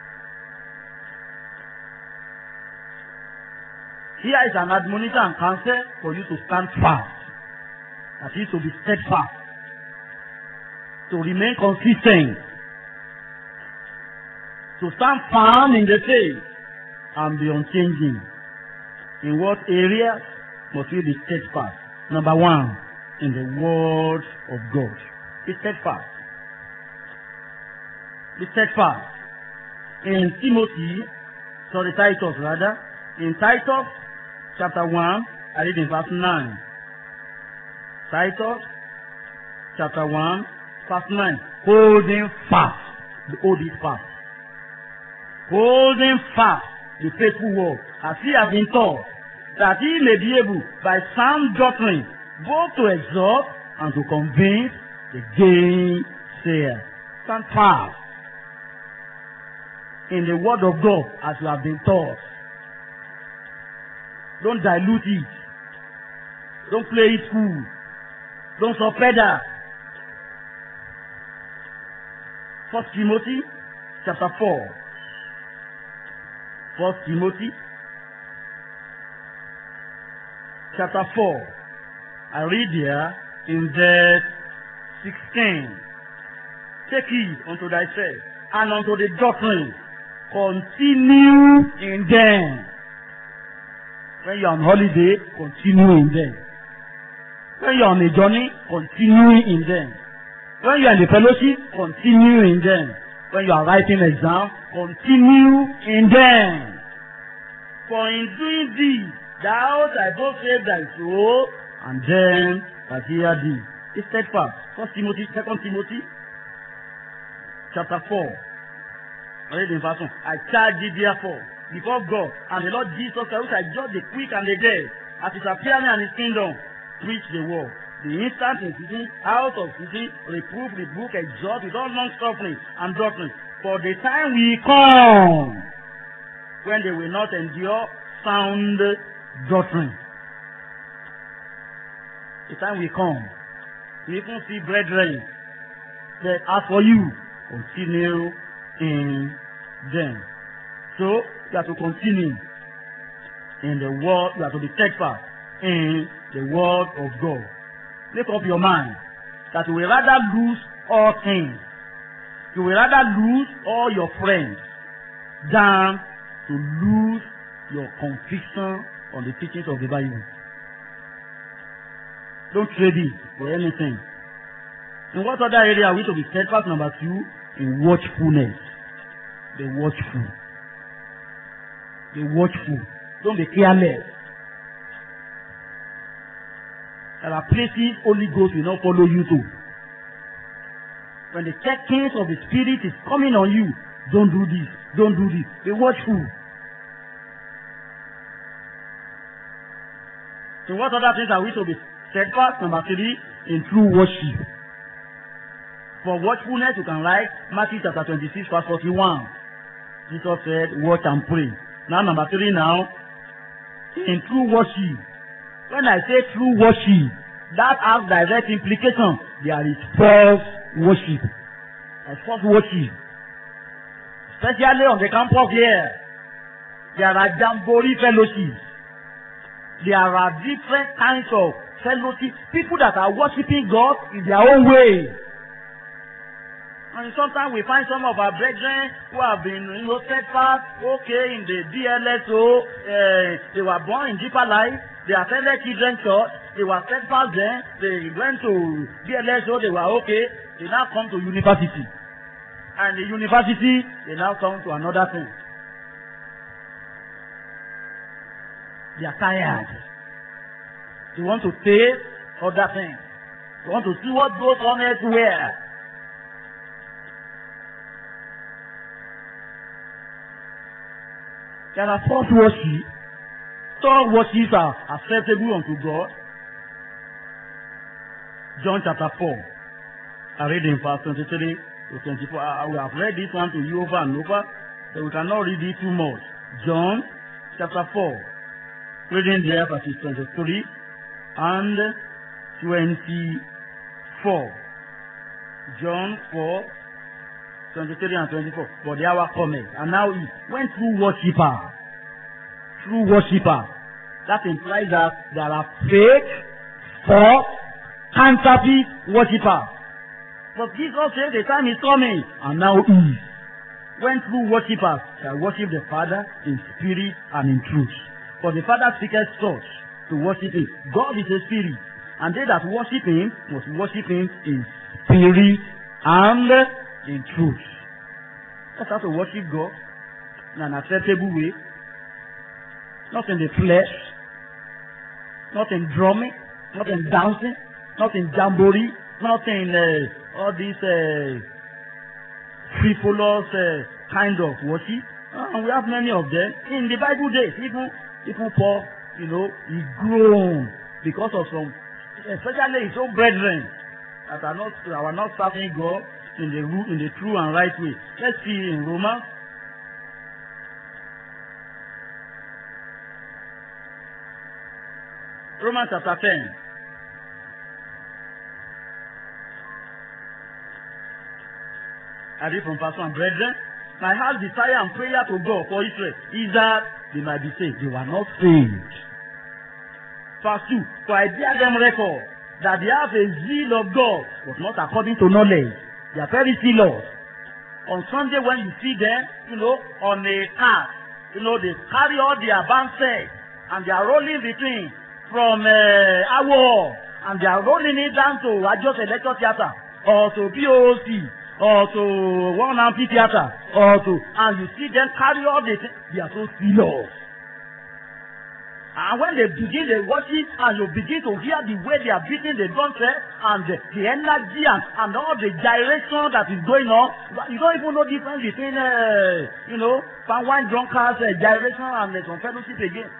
Here is an admonition and counsel for you to stand fast. That is to be steadfast. To remain consistent. To stand firm in the faith and be unchanging. In what areas must we be steadfast? Number one, in the word of God. Be steadfast. Be steadfast. In Titus rather. In Titus chapter 1, I read in verse 9. Titus chapter 1, verse 9. Holding fast. Hold it fast. Holding fast the faithful word, as he has been taught, that he may be able, by sound doctrine, both to exhort and to convince the gainsayer. Stand fast in the word of God as you have been taught. Don't dilute it. Don't play it cool. Don't surrender. 1 Timothy chapter 4. 1 Timothy chapter 4. I read here in verse 16. Take heed unto thyself and unto the doctrine. Continue in them. When you are on holiday, continue in them. When you are on a journey, continue in them. When you are in the fellowship, continue in them. When you are writing exam, continue in them. For in doing this, thou thy both save thy soul, and then that hear thee. It's steadfast. 1 Timothy, 2 Timothy, chapter 4. I read in verse 1. I charge thee therefore before God and the Lord Jesus Christ, which I judge the quick and the dead, at his appearing and his kingdom, preach the word. The instant in season, out of season, reproof, rebuke, exhort with all long-suffering and doctrine. For the time will come when they will not endure sound doctrine. The time will come. We even see brethren that as for you, continue in them. So, you have to continue in the word, you have to be steadfast in the word of God. Make up your mind that you will rather lose all things. You will rather lose all your friends than to lose your conviction on the teachings of the Bible. Don't trade it for anything. In what other area are we to be steadfast? Number 2, in watchfulness. Be watchful. Be watchful. Don't be careless. There are places Holy Ghost will not follow you to. When the checkings of the Spirit is coming on you, don't do this, don't do this. Be watchful. So what other things are we to be steadfast? Number 3, in true worship. For watchfulness, you can write Matthew chapter 26, verse 41. Jesus said, watch and pray. Now, number 3 now, in true worship. When I say true worship, that has direct implication. There is false worship. There's false worship. Especially on the campus here. There are jamboree fellowships. There are different kinds of fellowship. People that are worshiping God in their own way. And sometimes we find some of our brethren who have been, steadfast, okay, in the DLSO, they were born in deeper life, they attended children's church, they were steadfast then, they went to DLSO, they were okay, they now come to university. And the university, they now come to another thing. They are tired. They want to taste other things. They want to see what goes on elsewhere. There are false worship. All worships are acceptable unto God. John chapter 4. I read in verse 23 to 24. I will have read this one to you over and over, so we cannot read it too much. John chapter 4. Reading there verses 23 and 24. John 4. 23 and 24. But the hour cometh, and now is when true worshipper, that implies that there are fake, false, counterfeit worshippers. But Jesus said the time is coming, and now is when true worshippers shall worship the Father in spirit and in truth. For the Father speaketh such to worship him. God is a spirit, and they that worship him must worship him in spirit and in truth. Let's have to worship God in an acceptable way. Not in the flesh. Not in drumming. Not in dancing. Not in jamboree. Not in all these frivolous kind of worship. And we have many of them. In the Bible days, even Paul, he groaned because of some, especially his own brethren that are not serving God in the true and right way. Let's see in Romans. Romans chapter 10. I read from verse 1. Brethren, my heart's desire and prayer to God for Israel is that they might be saved. They were not saved. Verse 2. For I bear them record that they have a zeal of God, but not according to knowledge. They are very zealous. On Sunday when you see them, on a cart, they carry all their baskets and they are rolling between from Awo, and they are rolling it down to Ajos Electro Theatre or to POC or to One Amphitheatre and you see them carry all the things. They are so zealous. And when they begin the worship and you begin to hear the way they are beating the drum set and the energy and all the gyration that is going on, you don't even know the difference between, one drunkard's gyration and some fellowship again.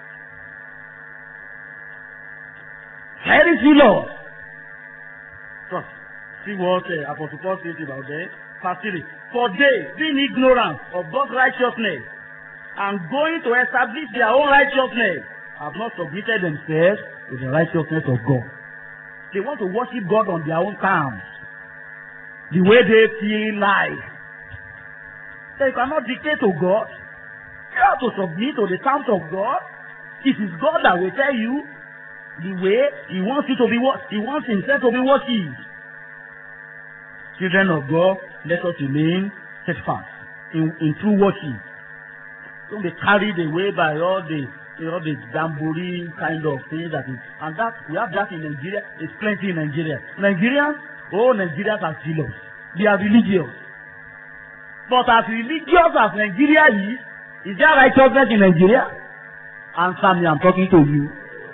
Very serious. So, see what Apostle Paul says about that. Verse 3. For they, being ignorant of God's righteousness and going to establish their own righteousness, have not submitted themselves to the righteousness of God. They want to worship God on their own terms, the way they feel like. So you cannot dictate to God. You have to submit to the terms of God. It is God that will tell you the way He wants you to be. He wants Himself to be worshipped. Children of God, let us remain steadfast in true worship. Don't be carried away by all the jamboree kind of thing that is, and that we have that in Nigeria. It's plenty in Nigeria. Nigerians are zealous. They are religious. But as religious as Nigeria is there righteousness in Nigeria? Answer me, I'm talking to you.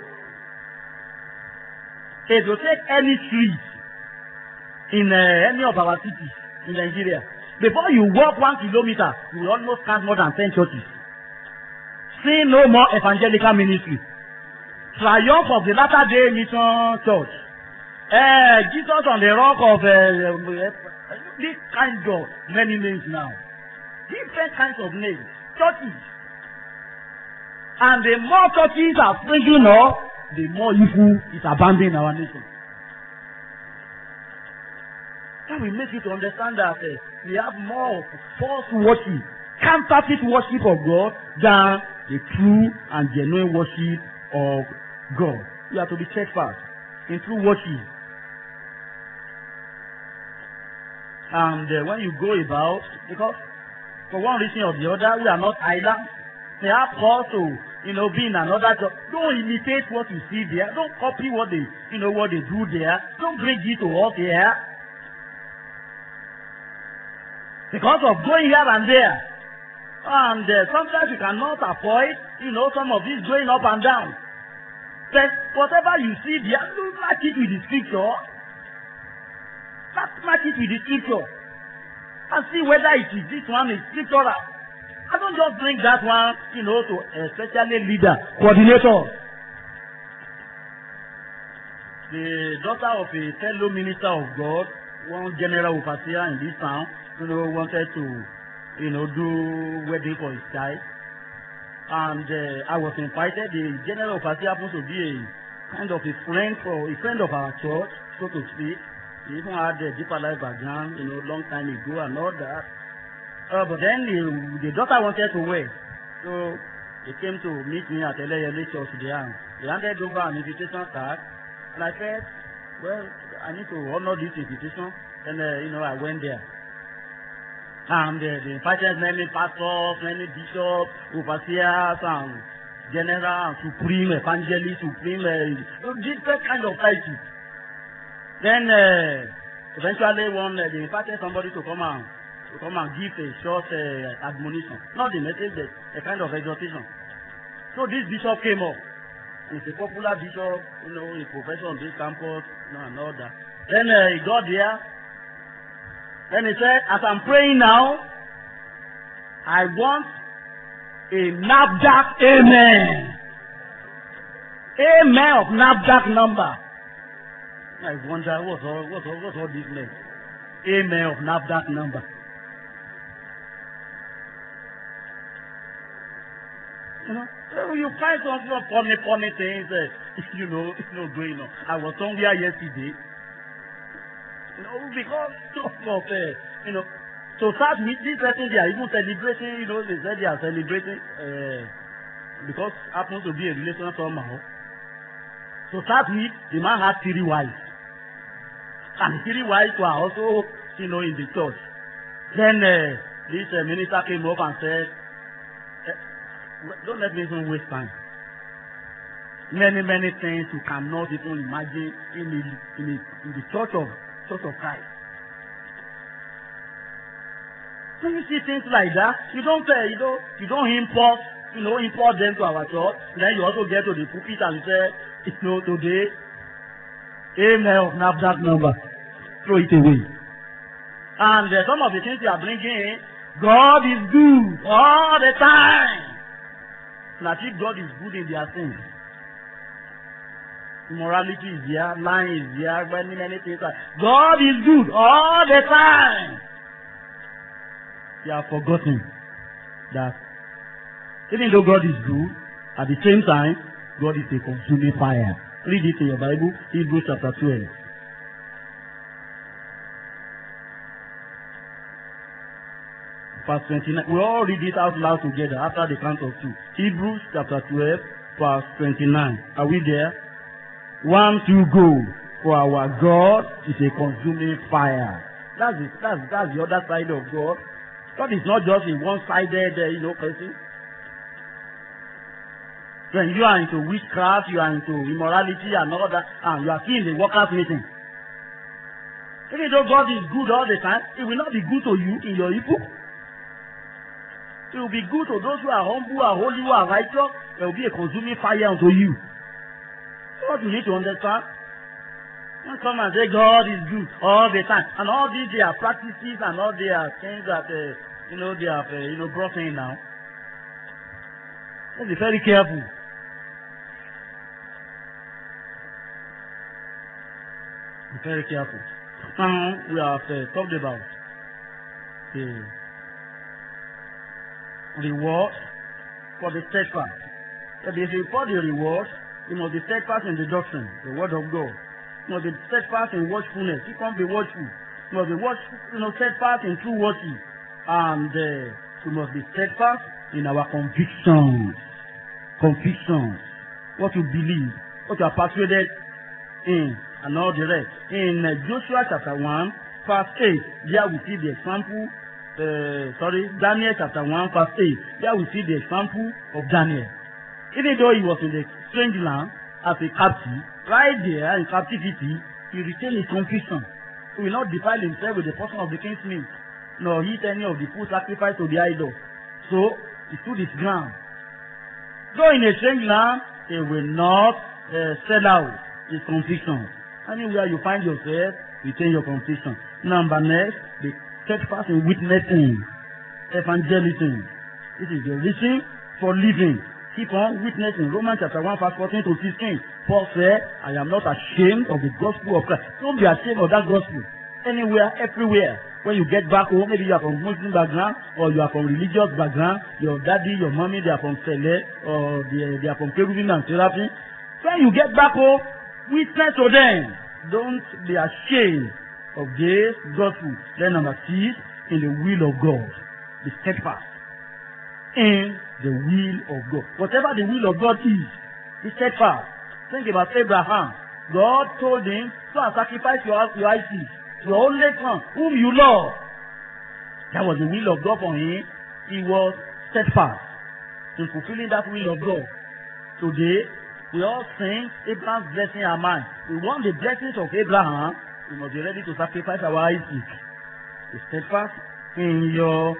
If you take any street in any of our cities in Nigeria, before you walk 1 kilometer, you will almost count more than 10 churches. See no more evangelical ministry. Triumph of the Latter-day Mission Church. Jesus on the rock of this kind of many names now. Different kinds of names. Churches. And the more churches are springing up, the more evil is abandoning our nation. That will make you to understand that we have more false worship, counterfeit worship of God than the true and genuine worship of God. You have to be steadfast in true worship. And when you go about, because for one reason or the other, we are not islands. They have cause to, be in another job. Don't imitate what you see there. Don't copy what they do there. Don't bring it to us here. Because of going here and there. And sometimes you cannot avoid, some of this going up and down. But whatever you see there, don't match it with the scripture. Match it with the scripture. And see whether this one is scriptural. I don't just bring that one, to especially leader, coordinator. The daughter of a fellow minister of God, one general overseer in this town, wanted to do wedding for his child. And I was invited. The general overseer happens to be a kind of a friend of our church, so to speak. He even had a deeper life background, long time ago and all that. But then the daughter wanted to wed. So they came to meet me at Eleyele Church there. They handed over an invitation card. And I said, well, I need to honor this invitation. And, I went there. And they invited many pastors, many bishops, overseers, and general, and supreme, evangelist, supreme, different kind of titles. Then eventually they invited somebody to come and give a short admonition. Not the message, but a kind of exhortation. So this bishop came up. He's a popular bishop, a professor on this campus, and all that. Then he got there. Then he said, as I'm praying now, I want a NAFDAC amen. Amen of NAFDAC number. I wonder what's all this meant. Amen of NAFDAC number. You find some funny things, going on. I was somewhere yesterday. Because to start with this person, they are even celebrating, they said they are celebrating, because happens to be a relation somehow. To start with, the man had 3 wives. And the 3 wives were also, in the church. Then this minister came up and said, don't let me even waste time. Many things you cannot even imagine in the church of Christ. When you see things like that, you don't import, import them to our church. Then you also get to the pulpit and say, today, amen of NAFDAC number. Throw it away. And some of the things they are bringing in, God is good all the time. Now, if God is good in their things, immorality is there, lying is there, many things. God is good all the time. They have forgotten that even though God is good, at the same time, God is a consuming fire. Read it in your Bible, Hebrews chapter 12. Verse 29. We all read it out loud together after the count of two. Hebrews chapter 12, verse 29. Are we there? 1, 2, go. For our God is a consuming fire. That's the other side of God. God is not just a one-sided, person. When you are into witchcraft, you are into immorality and all that, and you are still in the workers' meeting. Even though God is good all the time, it will not be good to you in your evil. It will be good to those who are humble, who are holy, who are righteous. There will be a consuming fire unto you. What you need to understand? Don't come and say God is good all the time. And all these their practices and all their things that they have brought in now. Let's be very careful. Be very careful. Now we have talked about the reward for the steadfast. But if you for the reward, you must be steadfast in the doctrine, the word of God. You must be steadfast in watchfulness. You can't be watchful. You must be steadfast in true worship. And you must be steadfast in our convictions. Convictions. What you believe. What you are persuaded in. And all the rest. In Joshua chapter 1, verse 8, there we see the example. Daniel chapter 1, verse 8. There we see the example of Daniel. Even though he was in the strange land as a captive, right there in captivity, he retained his conviction. He will not defile himself with the portion of the king's meat, nor eat any of the food sacrificed to the idol. So he stood his ground. Though in a strange land, he will not sell out his conviction. Anywhere you find yourself, retain your conviction. Number next, be steadfast in witnessing, evangelism. This is the reason for living. Keep on witnessing. Romans chapter 1, verse 14 to 16. Paul said, I am not ashamed of the gospel of Christ. Don't be ashamed of that gospel. Anywhere, everywhere. When you get back home, maybe you are from Muslim background, or you are from religious background, your daddy, your mommy, they are from Sele, or they are from Kerubim and Seraphim. When you get back home, witness to them. Don't be ashamed of this gospel. Then number 6, in the will of God. Be steadfast in the will of God. Whatever the will of God is, be steadfast. Think about Abraham. God told him, go and sacrifice your Isaac, your only son, whom you love. That was the will of God for him. He was steadfast in fulfilling that will of God. Today, we all sing Abraham's blessing are mine. We want the blessings of Abraham. We must be ready to sacrifice our Isaac. Be steadfast in your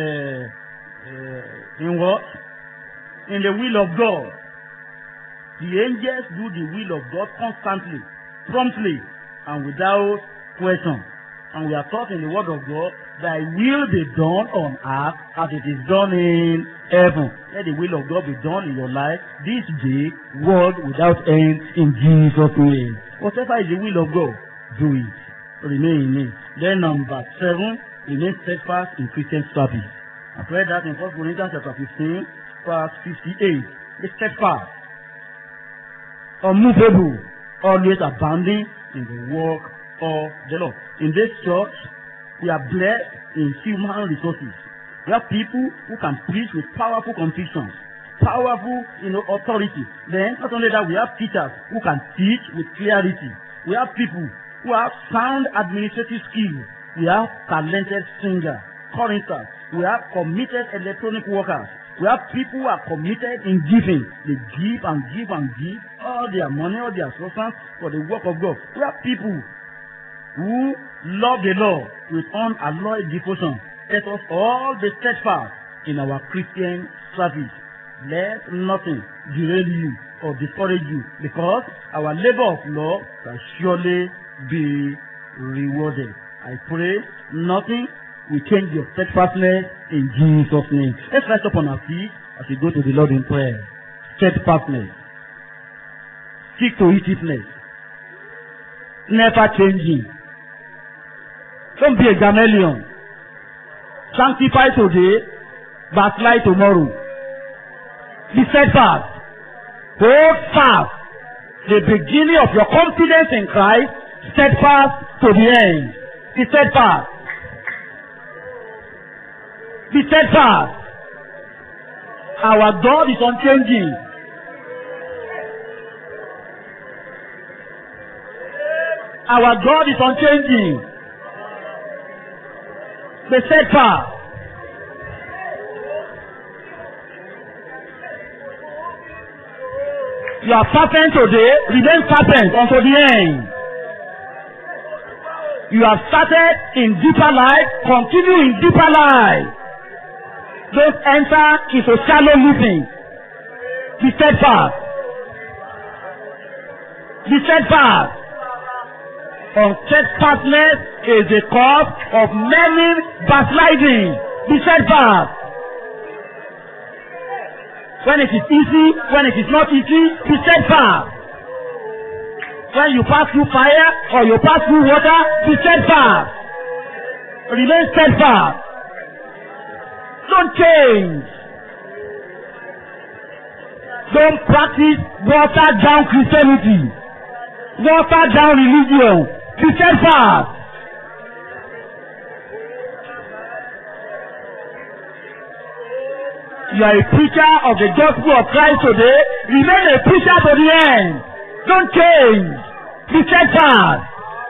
in what? In the will of God. The angels do the will of God constantly, promptly, and without question. And we are taught in the word of God, thy will be done on earth as it is done in heaven. Let the will of God be done in your life this day, world without end, in Jesus' name. Whatever is the will of God, do it. Remain in it. Then number 7, remain steadfast in Christian service. I've read that in 1 Corinthians chapter 15, verse 58. Be steadfast, unmovable, always abounding in the work of the Lord. In this church, we are blessed in human resources. We have people who can preach with powerful convictions, powerful, authority. Then, not only that, we have teachers who can teach with clarity. We have people who have sound administrative skills. We have talented singers, choristers. We have committed electronic workers. We have people who are committed in giving. They give and give and give all their money, all their substance for the work of God. We have people who love the Lord with unalloyed devotion. Let us all be steadfast in our Christian service. Let nothing derail you or discourage you, because our labor of love shall surely be rewarded. I pray nothing will change your steadfastness in Jesus' name. Let's rise up on our feet as we go to the Lord in prayer. Steadfastness. Stick to itness. Never changing. Don't be a chameleon. Sanctify today, backslide tomorrow. Be steadfast. Hold fast the beginning of your confidence in Christ, steadfast to the end. Be steadfast. Be steadfast. Our God is unchanging. Our God is unchanging. Be steadfast. You are fervent today, remain fervent unto the end. You have started in deeper life, continue in deeper life. Don't enter into shallow living. Be steadfast. Be steadfast. Unsteadfastness is the cause of many backsliding. Be steadfast. When it is easy, when it is not easy, be steadfast. When you pass through fire or you pass through water, be steadfast. Remain steadfast. Don't change. Don't practice watered down Christianity, watered down religion. Be steadfast. You are a preacher of the gospel of Christ today. Remain a preacher to the end. Don't change. Be steadfast.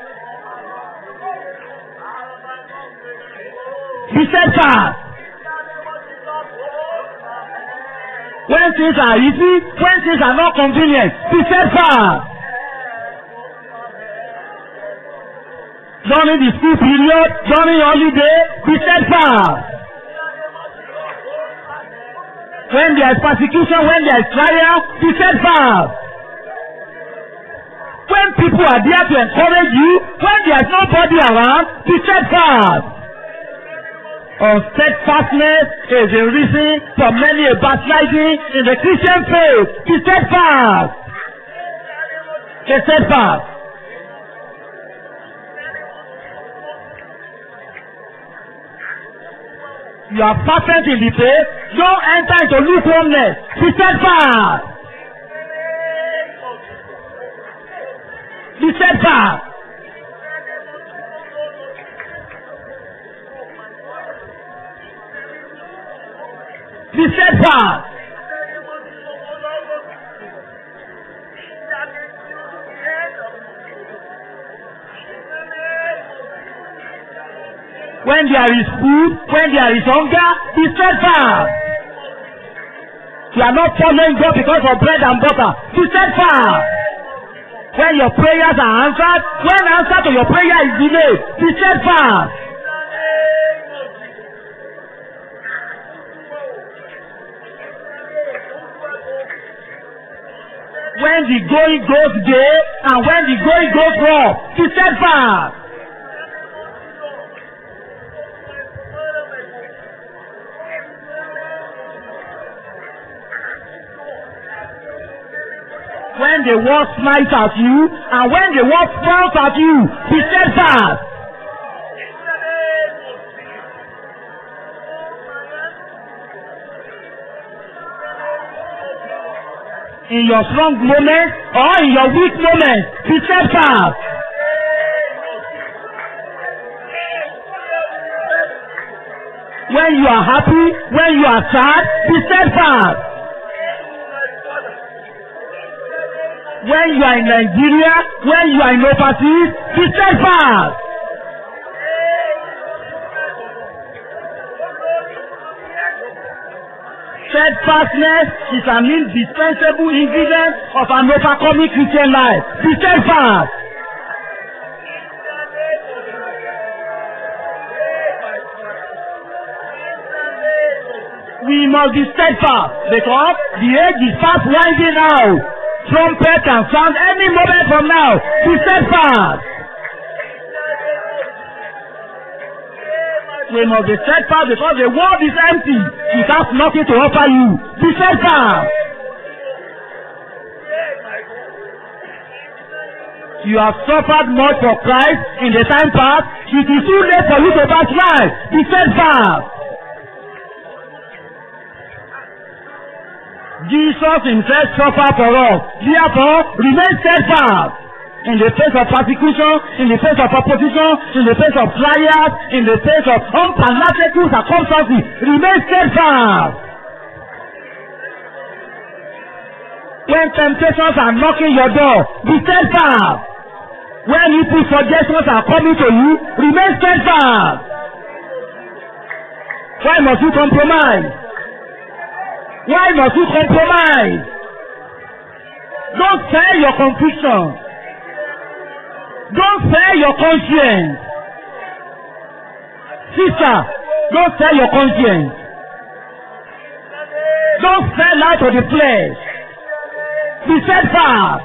Be steadfast. When things are easy, when things are not convenient, be steadfast. During the school period, during holiday, be steadfast. When there is persecution, when there is trial, be steadfast. When people are there to encourage you, when there is nobody around, be steadfast. Unsteadfastness is a reason for many a backsliding in the Christian faith. Be steadfast. Be steadfast. You are perfect in the faith. Don't enter into lukewarmness. Be steadfast. Be steadfast. Be steadfast. When there is food, when there is hunger, be steadfast. You are not following God because of bread and butter. Be steadfast. When your prayers are answered, when answer to your prayer is delayed, be steadfast. When the going goes gay and when the going goes wrong, be steadfast. When the world smites at you and when the world frowns at you, be steadfast. In your strong moment or in your weak moment, be steadfast. When you are happy, when you are sad, be steadfast. When you are in Nigeria, when you are in overseas, be steadfast. Steadfastness is an indispensable ingredient of an overcoming Christian life. Be steadfast. We must be steadfast because the age is fast winding out. Trumpet can sound any moment from now. Be steadfast. We must be steadfast because the world is empty. It has nothing to offer you. Be steadfast. You have suffered much for Christ in the time past. It is too late for you to backslide. Be steadfast. Jesus himself suffered for us. Therefore, remain steadfast. In the face of persecution, in the face of opposition, in the face of trials, in the face of unpalatable circumstances, remain steadfast. When temptations are knocking your door, be steadfast. When evil suggestions are coming to you, remain steadfast. Why must you compromise? Why must you compromise? Don't sell your conviction. Don't sell your conscience. Sister, don't sell your conscience. Don't sell out of the flesh. Be steadfast.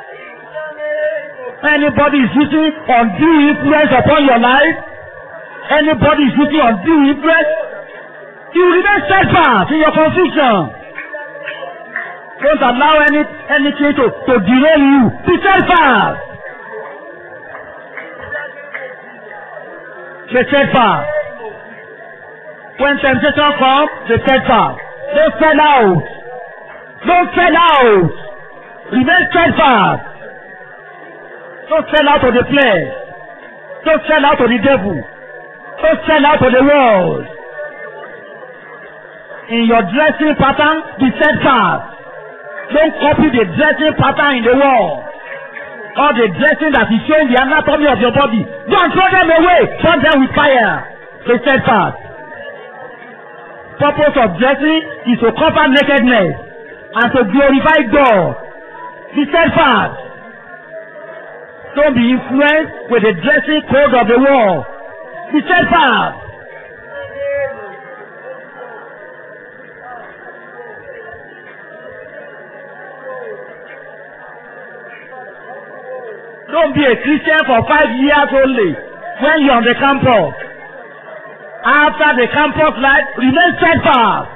Anybody is using undue influence upon your life, anybody is using undue influence, you remain steadfast in your conviction. Don't allow anything to derail you. Be steadfast. Be steadfast. When temptation comes, be steadfast. Don't sell out. Don't sell out. Remain steadfast. Don't sell out to the flesh. Don't sell out to the devil. Don't sell out to the world. In your dressing pattern, be steadfast. Don't copy the dressing pattern in the world. Or the dressing that is showing the anatomy of your body. Don't throw them away. Burn them with fire. Be steadfast. Purpose of dressing is to cover nakedness and to glorify God. Be steadfast. Don't be influenced with the dressing code of the world. Be steadfast. Don't be a Christian for 5 years only when you're on the campus. After the campus life, remain steadfast.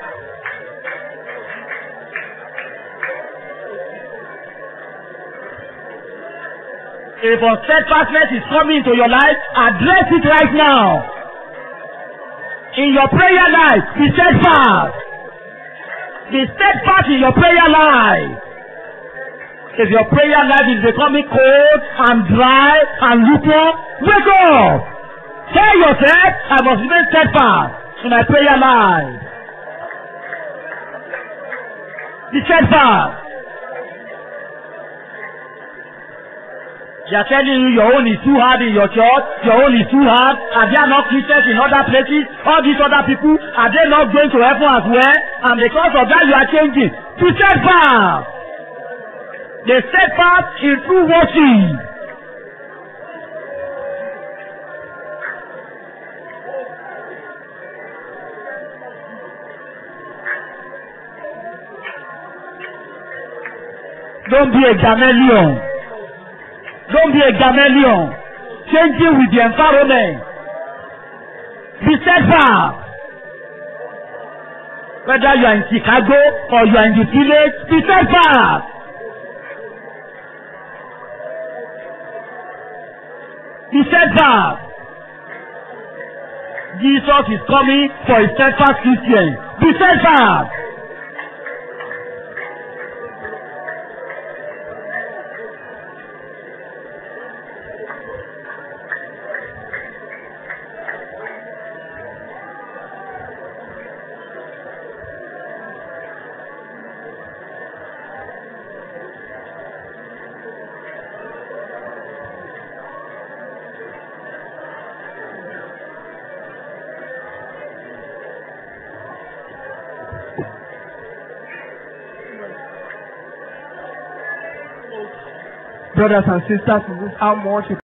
If unsteadfastness is coming into your life, address it right now. In your prayer life, be steadfast. Be steadfast in your prayer life. If your prayer life is becoming cold and dry and lukewarm, wake up. Tell yourself, I must remain steadfast in my prayer life. Be steadfast. They are telling you your own is too hard in your church, your own is too hard. Are there not Christians in other places? All these other people, are they not going to heaven as well? And because of that, you are changing. Be steadfast. They steadfast in true worship. Don't be a chameleon. Don't be a chameleon, changing with the environment. Be steadfast. Whether you are in Chicago or you are in the village, be steadfast. Be steadfast. Jesus is coming for a steadfast Christian. Be steadfast. Brothers and sisters, this is how much